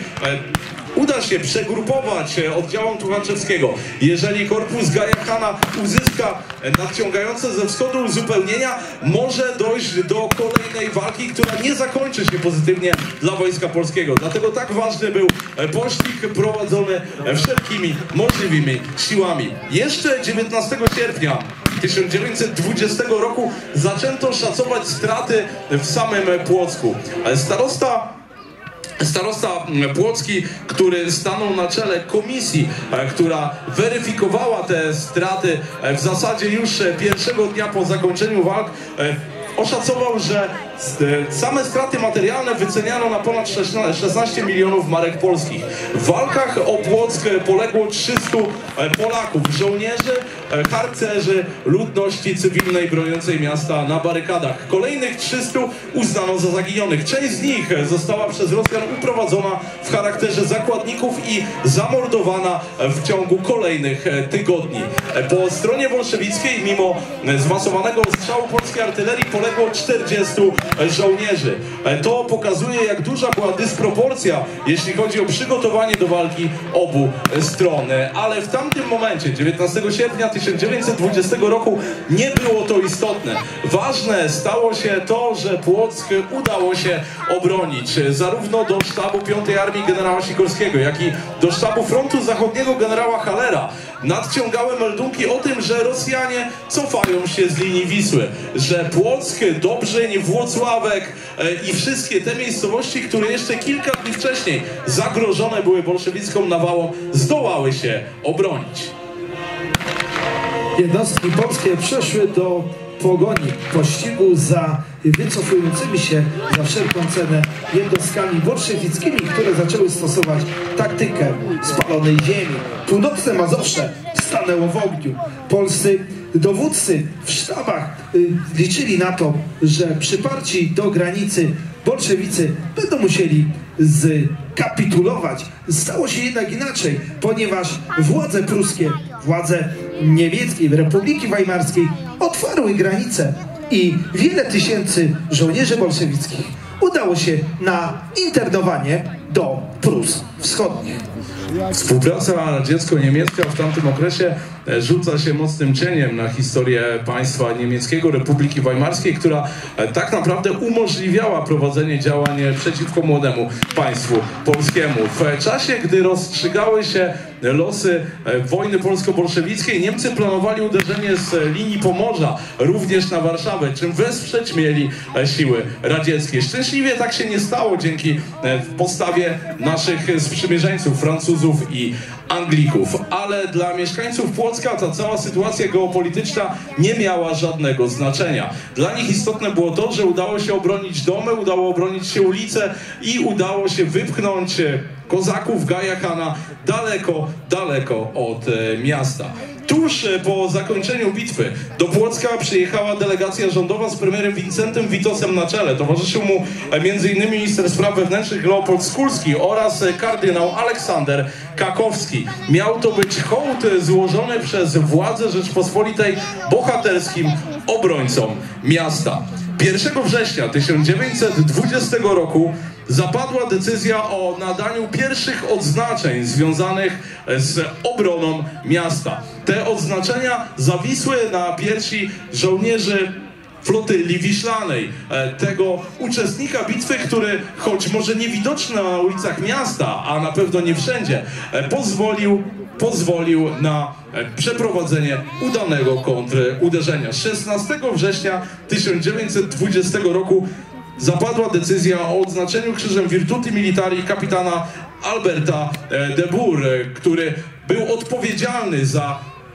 uda się przegrupować oddziałom Tuchaczewskiego, jeżeli korpus Gaja-Hana uzyska nadciągające ze wschodu uzupełnienia, może dojść do kolejnej walki, która nie zakończy się pozytywnie dla Wojska Polskiego. Dlatego tak ważny był pościg prowadzony wszelkimi możliwymi siłami. Jeszcze dziewiętnastego sierpnia tysiąc dziewięćset dwudziestego roku zaczęto szacować straty w samym Płocku. Starosta Starosta Płocki, który stanął na czele komisji, która weryfikowała te straty w zasadzie już pierwszego dnia po zakończeniu walk, oszacował, że same straty materialne wyceniano na ponad szesnaście milionów marek polskich. W walkach o Płock poległo trzystu Polaków, żołnierzy, harcerzy, ludności cywilnej broniącej miasta na barykadach. Kolejnych trzystu uznano za zaginionych. Część z nich została przez Rosjan uprowadzona w charakterze zakładników i zamordowana w ciągu kolejnych tygodni. Po stronie bolszewickiej, mimo zmasowanego ostrzału polskiej artylerii, poległo czterdziestu żołnierzy. To pokazuje, jak duża była dysproporcja, jeśli chodzi o przygotowanie do walki obu stron. Ale w tamtym momencie, dziewiętnastego sierpnia tysiąc dziewięćset dwudziestego roku, nie było to istotne. Ważne stało się to, że Płock udało się obronić zarówno do sztabu piątej Armii generała Sikorskiego, jak i do sztabu frontu zachodniego generała Hallera. Nadciągały meldunki o tym, że Rosjanie cofają się z linii Wisły, że Płock, Dobrzeń, Włocławek i wszystkie te miejscowości, które jeszcze kilka dni wcześniej zagrożone były bolszewicką nawałą, zdołały się obronić. Jednostki polskie przeszły do pogoni, pościgu za wycofującymi się za wszelką cenę jednostkami bolszewickimi, które zaczęły stosować taktykę spalonej ziemi. Północne Mazowsze stanęło w ogniu. Polscy dowódcy w sztabach y, liczyli na to, że przyparci do granicy bolszewicy będą musieli skapitulować. Stało się jednak inaczej, ponieważ władze pruskie, władze niemieckiej Republiki Weimarskiej otwarły granice i wiele tysięcy żołnierzy bolszewickich udało się na internowanie do Prus Wschodnich. Współpraca radziecko-niemiecka w tamtym okresie rzuca się mocnym cieniem na historię państwa niemieckiego, Republiki Weimarskiej, która tak naprawdę umożliwiała prowadzenie działań przeciwko młodemu państwu polskiemu. W czasie, gdy rozstrzygały się losy wojny polsko-bolszewickiej, Niemcy planowali uderzenie z linii Pomorza również na Warszawę, czym wesprzeć mieli siły radzieckie. Szczęśliwie tak się nie stało dzięki postawie naszych sprzymierzeńców, Francuzów i Anglików, ale dla mieszkańców Płocka ta cała sytuacja geopolityczna nie miała żadnego znaczenia. Dla nich istotne było to, że udało się obronić domy, udało obronić się ulice i udało się wypchnąć kozaków Gaja-Hana daleko, daleko od e, miasta. Tuż po zakończeniu bitwy do Płocka przyjechała delegacja rządowa z premierem Wincentem Witosem na czele. Towarzyszył mu między innymi minister spraw wewnętrznych Leopold Skulski oraz kardynał Aleksander Kakowski. Miał to być hołd złożony przez władze Rzeczpospolitej bohaterskim obrońcom miasta. pierwszego września tysiąc dziewięćset dwudziestego roku zapadła decyzja o nadaniu pierwszych odznaczeń związanych z obroną miasta. Te odznaczenia zawisły na piersi żołnierzy flotyli wiślanej, tego uczestnika bitwy, który, choć może niewidoczny na ulicach miasta, a na pewno nie wszędzie, pozwolił, pozwolił na przeprowadzenie udanego kontruderzenia. szesnastego września tysiąc dziewięćset dwudziestego roku zapadła decyzja o odznaczeniu Krzyżem Virtuti Militari kapitana Alberta de Boer, który był odpowiedzialny za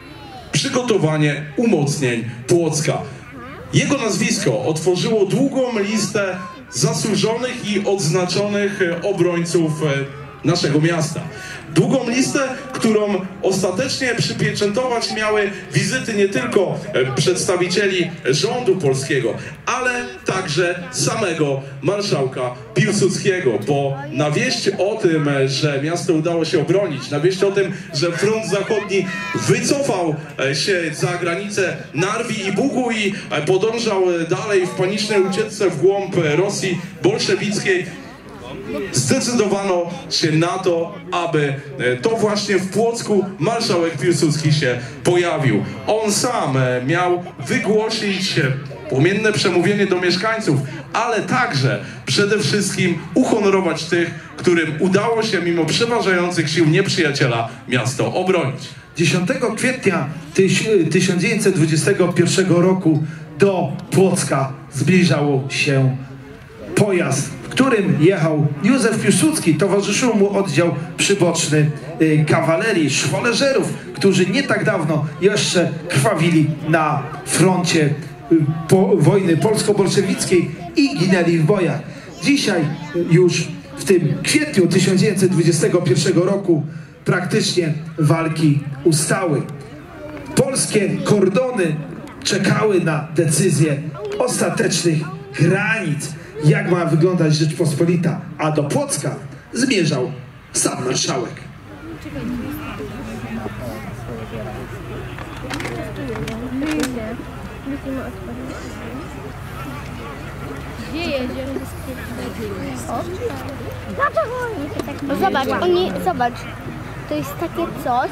przygotowanie umocnień Płocka. Jego nazwisko otworzyło długą listę zasłużonych i odznaczonych obrońców naszego miasta. Długą listę, którą ostatecznie przypieczętować miały wizyty nie tylko przedstawicieli rządu polskiego, ale także samego marszałka Piłsudskiego, bo na wieść o tym, że miasto udało się obronić, na wieść o tym, że front zachodni wycofał się za granicę Narwi i Bugu i podążał dalej w panicznej ucieczce w głąb Rosji bolszewickiej, zdecydowano się na to, aby to właśnie w Płocku marszałek Piłsudski się pojawił. On sam miał wygłosić płomienne przemówienie do mieszkańców, ale także przede wszystkim uhonorować tych, którym udało się mimo przeważających sił nieprzyjaciela miasto obronić. dziesiątego kwietnia tysiąc dziewięćset dwudziestego pierwszego roku do Płocka zbliżał się pojazd, w którym jechał Józef Piłsudski. Towarzyszył mu oddział przyboczny y, kawalerii, szwoleżerów, którzy nie tak dawno jeszcze krwawili na froncie y, po, wojny polsko-bolszewickiej i ginęli w bojach. Dzisiaj y, już w tym kwietniu tysiąc dziewięćset dwudziestego pierwszego roku praktycznie walki ustały. Polskie kordony czekały na decyzję ostatecznych granic, jak ma wyglądać Rzeczpospolita, a do Płocka zmierzał sam marszałek. Gdzie jedzie? No zobacz, oni, zobacz, to jest takie coś.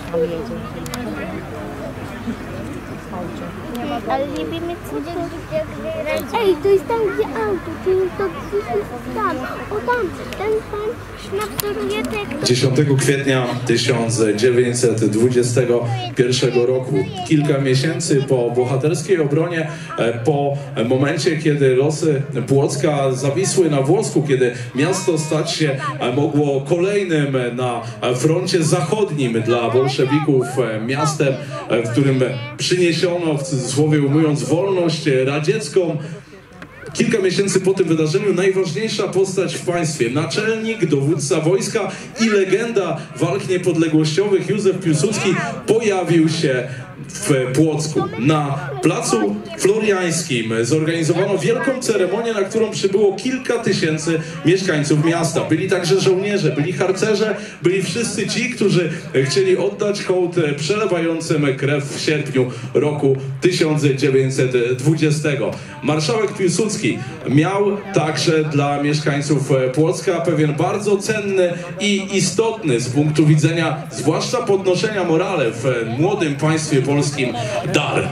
Ale nie wiemy co to. Ej, to jest tam gdzie auto, czyli to gdzieś jest tam. O tam, ten pan nadzoruje tekst. dziesiątego kwietnia tysiąc dziewięćset dwudziestego pierwszego roku, kilka miesięcy po bohaterskiej obronie, po momencie, kiedy losy Płocka zawisły na włosku, kiedy miasto stać się mogło kolejnym na froncie zachodnim dla bolszewików miastem, w którym przyniesiono, w cudzysłowie ujmując, wolność radziecką. Kilka miesięcy po tym wydarzeniu najważniejsza postać w państwie, naczelnik, dowódca wojska i legenda walk niepodległościowych Józef Piłsudski pojawił się w Płocku. Na placu Floriańskim zorganizowano wielką ceremonię, na którą przybyło kilka tysięcy mieszkańców miasta. Byli także żołnierze, byli harcerze, byli wszyscy ci, którzy chcieli oddać hołd przelewającym krew w sierpniu roku tysiąc dziewięćset dwudziestego. Marszałek Piłsudski miał także dla mieszkańców Płocka pewien bardzo cenny i istotny z punktu widzenia zwłaszcza podnoszenia morale w młodym państwie polskim dar.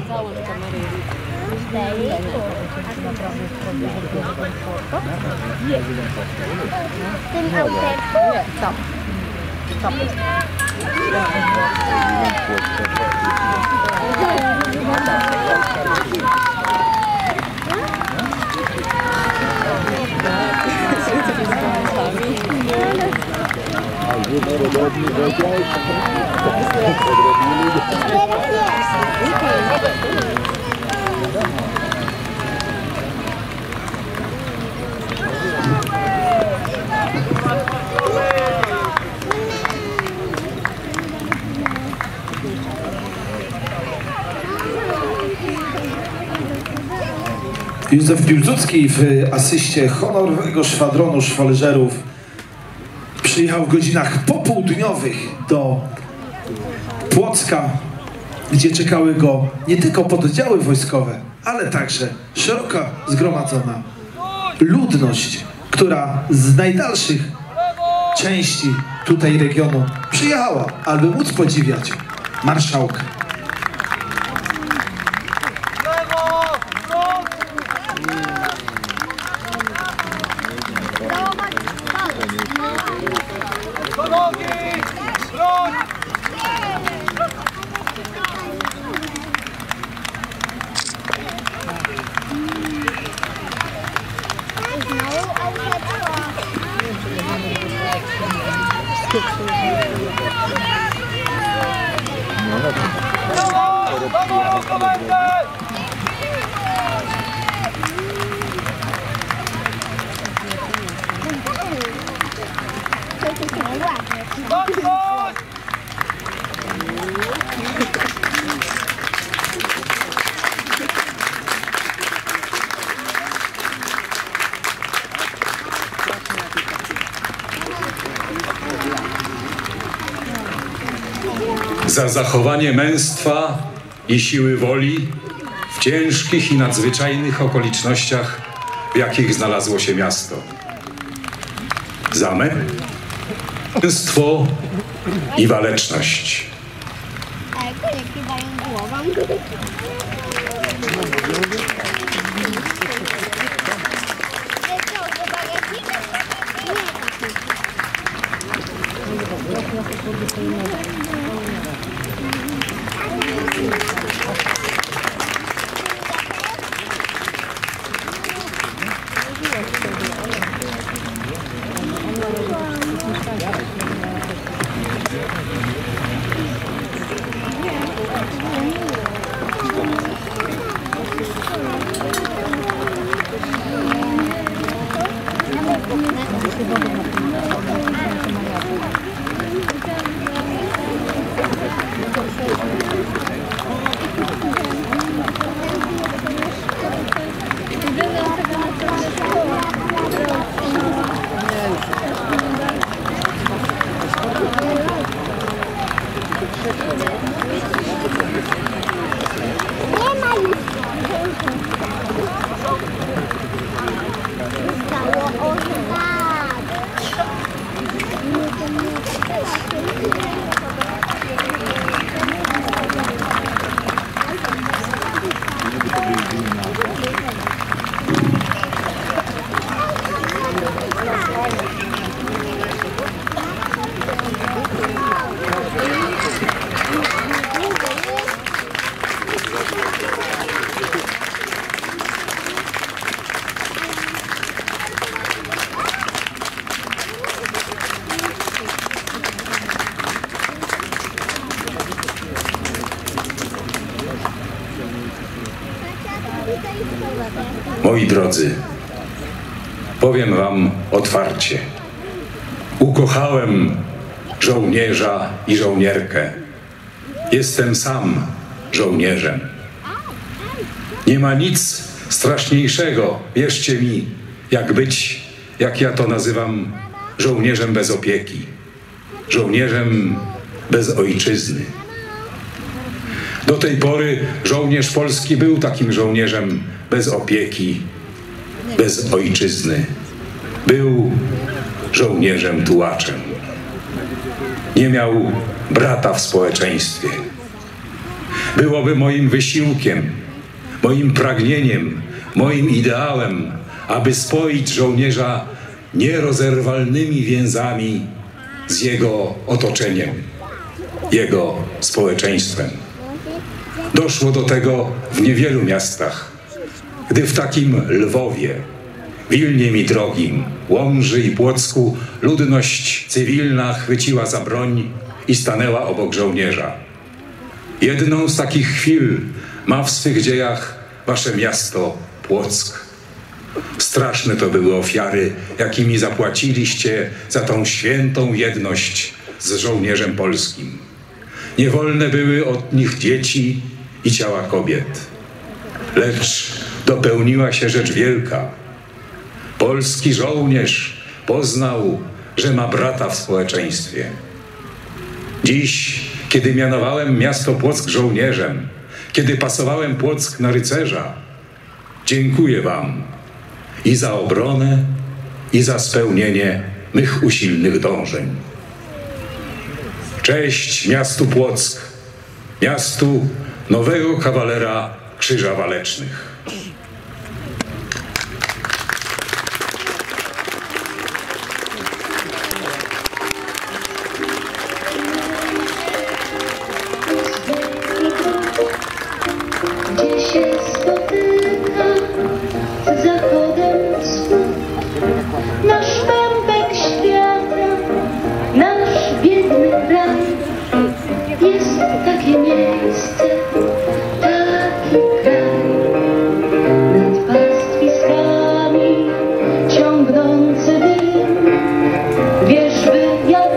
Józef Piłsudski w asyście honorowego szwadronu szwoleżerów przyjechał w godzinach popołudniowych do Płocka, gdzie czekały go nie tylko pododdziały wojskowe, ale także szeroko zgromadzona ludność, która z najdalszych części tutaj regionu przyjechała, aby móc podziwiać marszałka. No, no. Za zachowanie męstwa i siły woli w ciężkich i nadzwyczajnych okolicznościach, w jakich znalazło się miasto. Za męstwo i waleczność. Moi drodzy, powiem wam otwarcie. Ukochałem żołnierza i żołnierkę. Jestem sam żołnierzem. Nie ma nic straszniejszego, wierzcie mi, jak być, jak ja to nazywam, żołnierzem bez opieki. Żołnierzem bez ojczyzny. Do tej pory żołnierz polski był takim żołnierzem bez opieki, bez ojczyzny. Był żołnierzem tułaczem. Nie miał brata w społeczeństwie. Byłoby moim wysiłkiem, moim pragnieniem, moim ideałem, aby spoić żołnierza nierozerwalnymi więzami z jego otoczeniem, jego społeczeństwem. Doszło do tego w niewielu miastach, gdy w takim Lwowie, Wilnie mi drogim, Łomży i Płocku ludność cywilna chwyciła za broń i stanęła obok żołnierza. Jedną z takich chwil ma w swych dziejach wasze miasto Płock. Straszne to były ofiary, jakimi zapłaciliście za tą świętą jedność z żołnierzem polskim. Niewolne były od nich dzieci i ciała kobiet. Lecz dopełniła się rzecz wielka. Polski żołnierz poznał, że ma brata w społeczeństwie. Dziś, kiedy mianowałem miasto Płock żołnierzem, kiedy pasowałem Płock na rycerza, dziękuję wam i za obronę, i za spełnienie mych usilnych dążeń. Cześć miastu Płock, miastu nowego kawalera Krzyża Walecznych. Gdzie się spotyka z zachodem wschód, nasz pępek świata, nasz biedny kraj. Jest takie miejsce, taki kraj, nad pastwiskami ciągnący dym, wierzby jak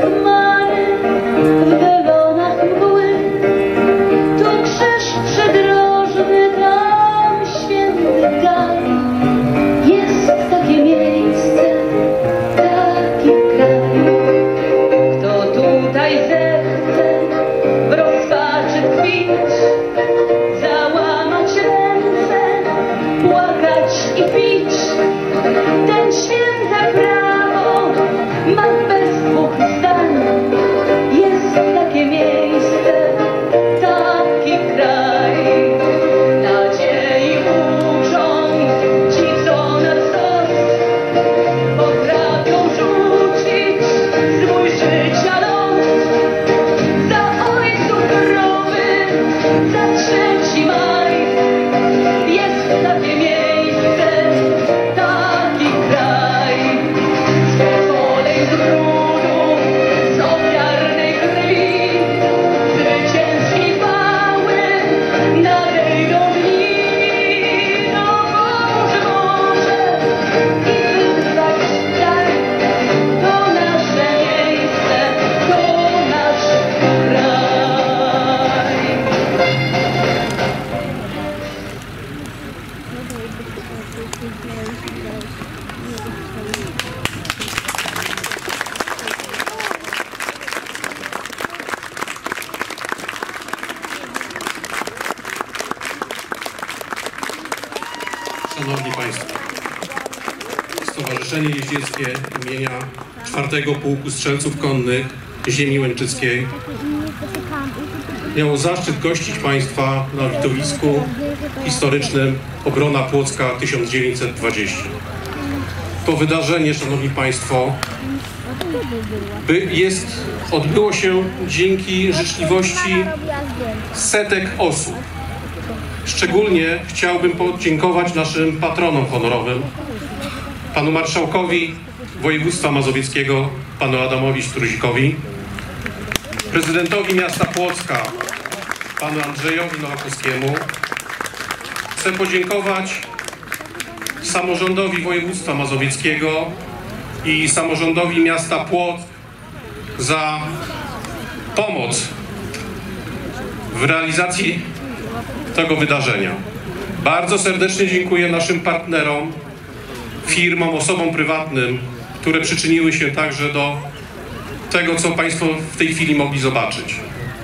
Szanowni Państwo, Stowarzyszenie Jeździeckie imienia czwartego Pułku Strzelców Konnych Ziemi Łęczyckiej miało zaszczyt gościć Państwa na widowisku historycznym Obrona Płocka tysiąc dziewięćset dwadzieścia. To wydarzenie, Szanowni Państwo, by jest, odbyło się dzięki życzliwości setek osób. Szczególnie chciałbym podziękować naszym patronom honorowym, panu marszałkowi województwa mazowieckiego, panu Adamowi Struzikowi, prezydentowi miasta Płocka, panu Andrzejowi Nowakowskiemu. Chcę podziękować samorządowi województwa mazowieckiego i samorządowi miasta Płock za pomoc w realizacji tego wydarzenia. Bardzo serdecznie dziękuję naszym partnerom, firmom, osobom prywatnym, które przyczyniły się także do tego, co Państwo w tej chwili mogli zobaczyć.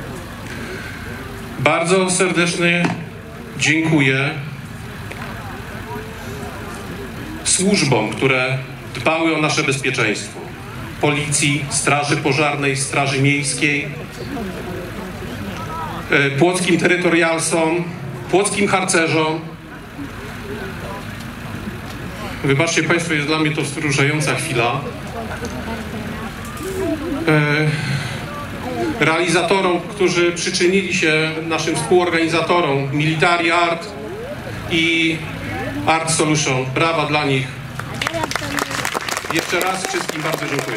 Bardzo serdecznie dziękuję służbom, które dbały o nasze bezpieczeństwo. Policji, Straży Pożarnej, Straży Miejskiej, płockim terytorialsom, płockim harcerzom. Wybaczcie Państwo, jest dla mnie to wzruszająca chwila. Realizatorom, którzy przyczynili się, naszym współorganizatorom, Military Art i Art Solution. Brawa dla nich. Jeszcze raz wszystkim bardzo dziękuję.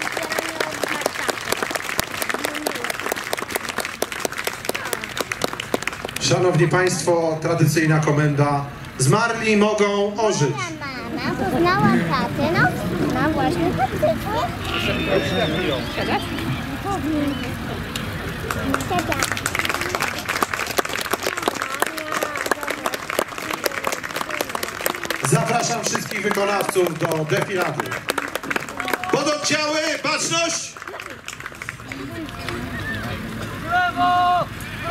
Szanowni Państwo, tradycyjna komenda. Zmarli mogą ożyć. Mama poznała tatę, no, na właśnie paprykę. Zapraszam wszystkich wykonawców do defilady. Pododdziały, baczność! Lewo!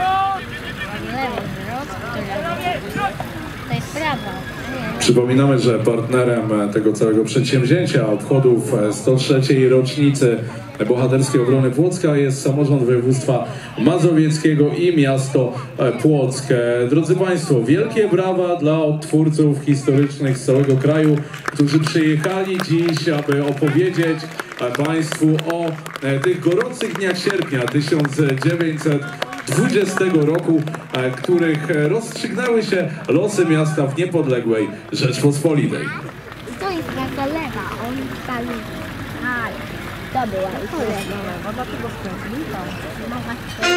To jest prawo. Przypominamy, że partnerem tego całego przedsięwzięcia, obchodów sto trzeciej rocznicy bohaterskiej obrony Płocka jest samorząd województwa mazowieckiego i miasto Płock. Drodzy Państwo, wielkie brawa dla odtwórców historycznych z całego kraju, którzy przyjechali dziś, aby opowiedzieć Państwu o tych gorących dniach sierpnia tysiąc dziewięćset dwudziestego roku, których rozstrzygnęły się losy miasta w niepodległej Rzeczpospolitej. To jest taka lewa, on tam... Ale to była już lewa. Dlatego skręcili to.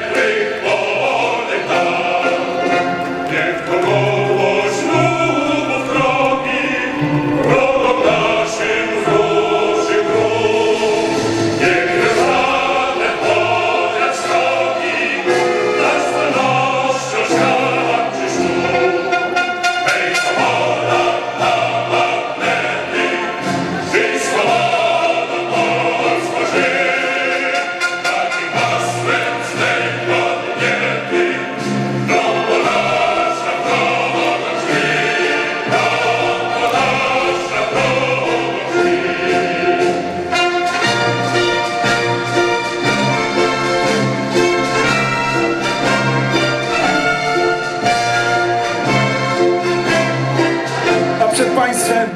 Niech pomogłoś mu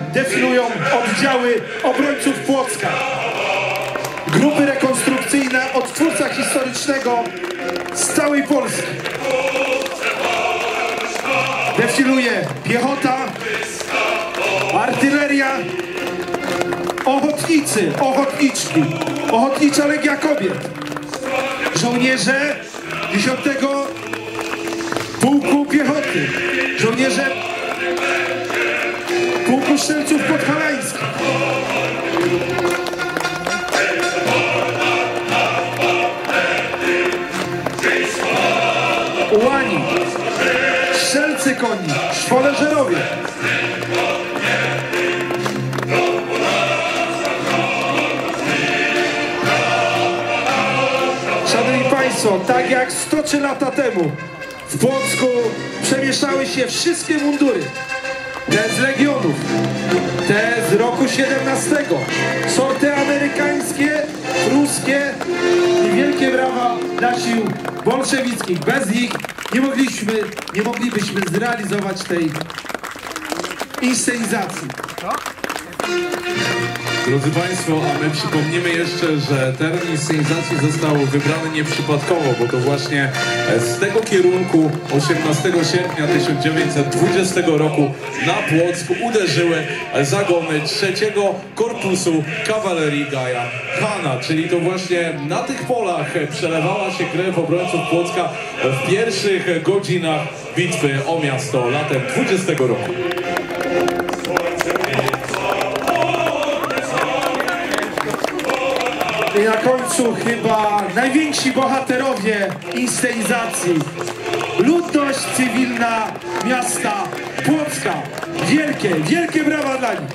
defilują oddziały obrońców Płocka. Grupy rekonstrukcyjne odtwórca historycznego z całej Polski. Defiluje piechota, artyleria, ochotnicy, ochotniczki, ochotnicza Legia Kobiet, żołnierze dziesiątego Pułku Piechoty, żołnierze Pułku Strzelców Podhalańskich. Ułani, strzelcy koni, szwoleżerowie. Szanowni Państwo, tak jak sto trzy lata temu w Płocku przemieszały się wszystkie mundury, te z Legionów, te z roku siedemnastego, sorty amerykańskie, pruskie i wielkie brawa dla sił bolszewickich. Bez nich nie mogliśmy, nie moglibyśmy zrealizować tej inscenizacji. Drodzy Państwo, a my przypomnimy jeszcze, że teren inscenizacji został wybrany nieprzypadkowo, bo to właśnie z tego kierunku osiemnastego sierpnia tysiąc dziewięćset dwudziestego roku na Płock uderzyły zagony trzeciego Korpusu Kawalerii Gaja Hana, czyli to właśnie na tych polach przelewała się krew obrońców Płocka w pierwszych godzinach bitwy o miasto latem dwudziestego roku. I na końcu chyba najwięksi bohaterowie inscenizacji. Ludność cywilna miasta Płocka. Wielkie, wielkie brawa dla nich.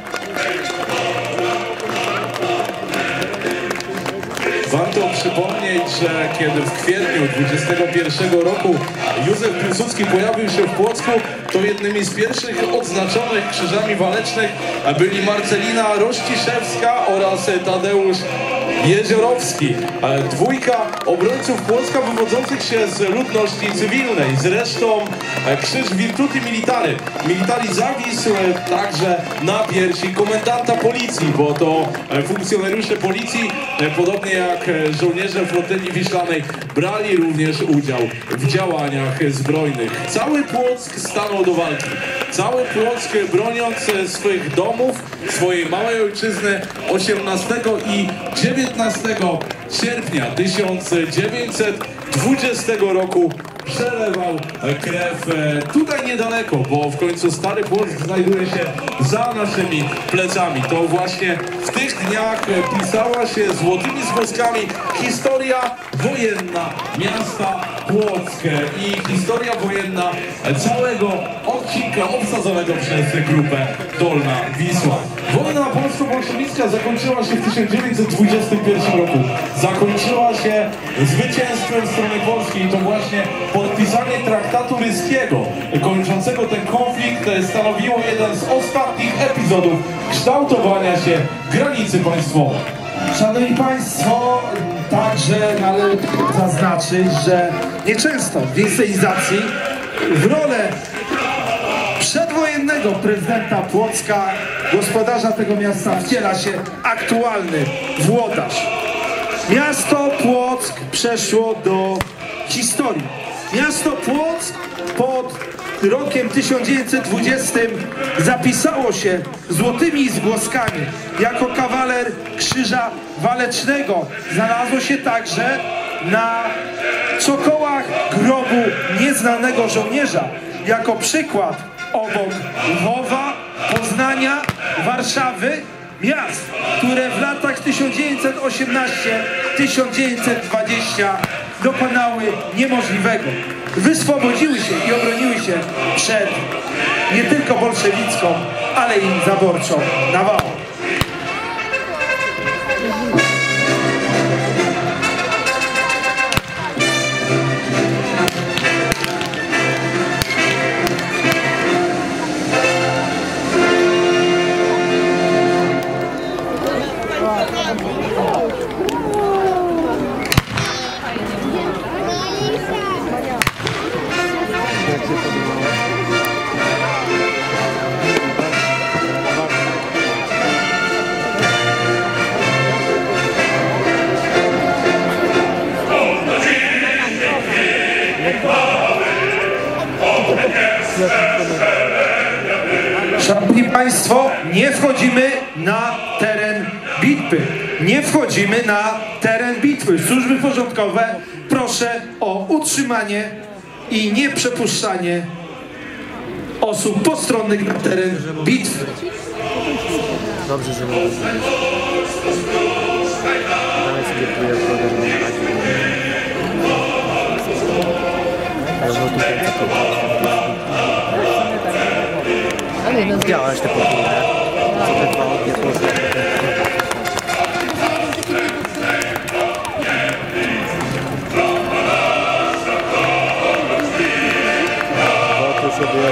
Warto przypomnieć, że kiedy w kwietniu dwudziestego pierwszego roku Józef Piłsudski pojawił się w Płocku, to jednymi z pierwszych odznaczonych krzyżami walecznych byli Marcelina Rościszewska oraz Tadeusz Jeziorowski. Dwójka obrońców Płocka wywodzących się z ludności cywilnej. Zresztą krzyż Virtuti Militari. Militari zawisł także na piersi komendanta policji, bo to funkcjonariusze policji, podobnie jak żołnierze flotylli wiślanej, brali również udział w działaniach zbrojnych. Cały Płock stanął do walki. Cały Płock, broniąc swych domów, swojej małej ojczyzny, osiemnastego i dziewiętnastego sierpnia tysiąc dziewięćset dwudziestego roku przelewał krew tutaj niedaleko, bo w końcu Stary Płock znajduje się za naszymi plecami. To właśnie w tych dniach pisała się złotymi zgłoskami historia wojenna miasta Płock i historia wojenna całego odcinka obsadzonego przez grupę Dolna Wisła. Wojna polsko-bolszewicka zakończyła się w tysiąc dziewięćset dwudziestym pierwszym roku. Zakończyła się zwycięstwem strony polskiej. To właśnie podpisanie traktatu ryskiego kończącego ten konflikt stanowiło jeden z ostatnich epizodów kształtowania się granicy państwowej. Szanowni Państwo, także należy zaznaczyć, że nieczęsto w inscenizacji w rolę przedwojennego prezydenta Płocka, gospodarza tego miasta, wciela się aktualny włodarz. Miasto Płock przeszło do historii. Miasto Płock pod rokiem tysiąc dziewięćset dwudziestym zapisało się złotymi zgłoskami jako kawaler Krzyża Walecznego. Znalazło się także na cokołach grobu nieznanego żołnierza jako przykład obok Lwowa, Poznania, Warszawy, miast, które w latach tysiąc dziewięćset osiemnastego do tysiąc dziewięćset dwudziestego dokonały niemożliwego. Wyswobodziły się i obroniły się przed nie tylko bolszewicką, ale i zaborczą nawałą. Szanowni Państwo, nie wchodzimy na teren bitwy. Nie wchodzimy na teren bitwy. Służby porządkowe, proszę o utrzymanie i nieprzepuszczanie osób postronnych na teren bitwy. Dobrze, że mogę zrobić. Damy sobie tu jak rower na razie. Ale no tutaj co to widziałaś te podwójne. Co te dwa ognie poszły. No to sobie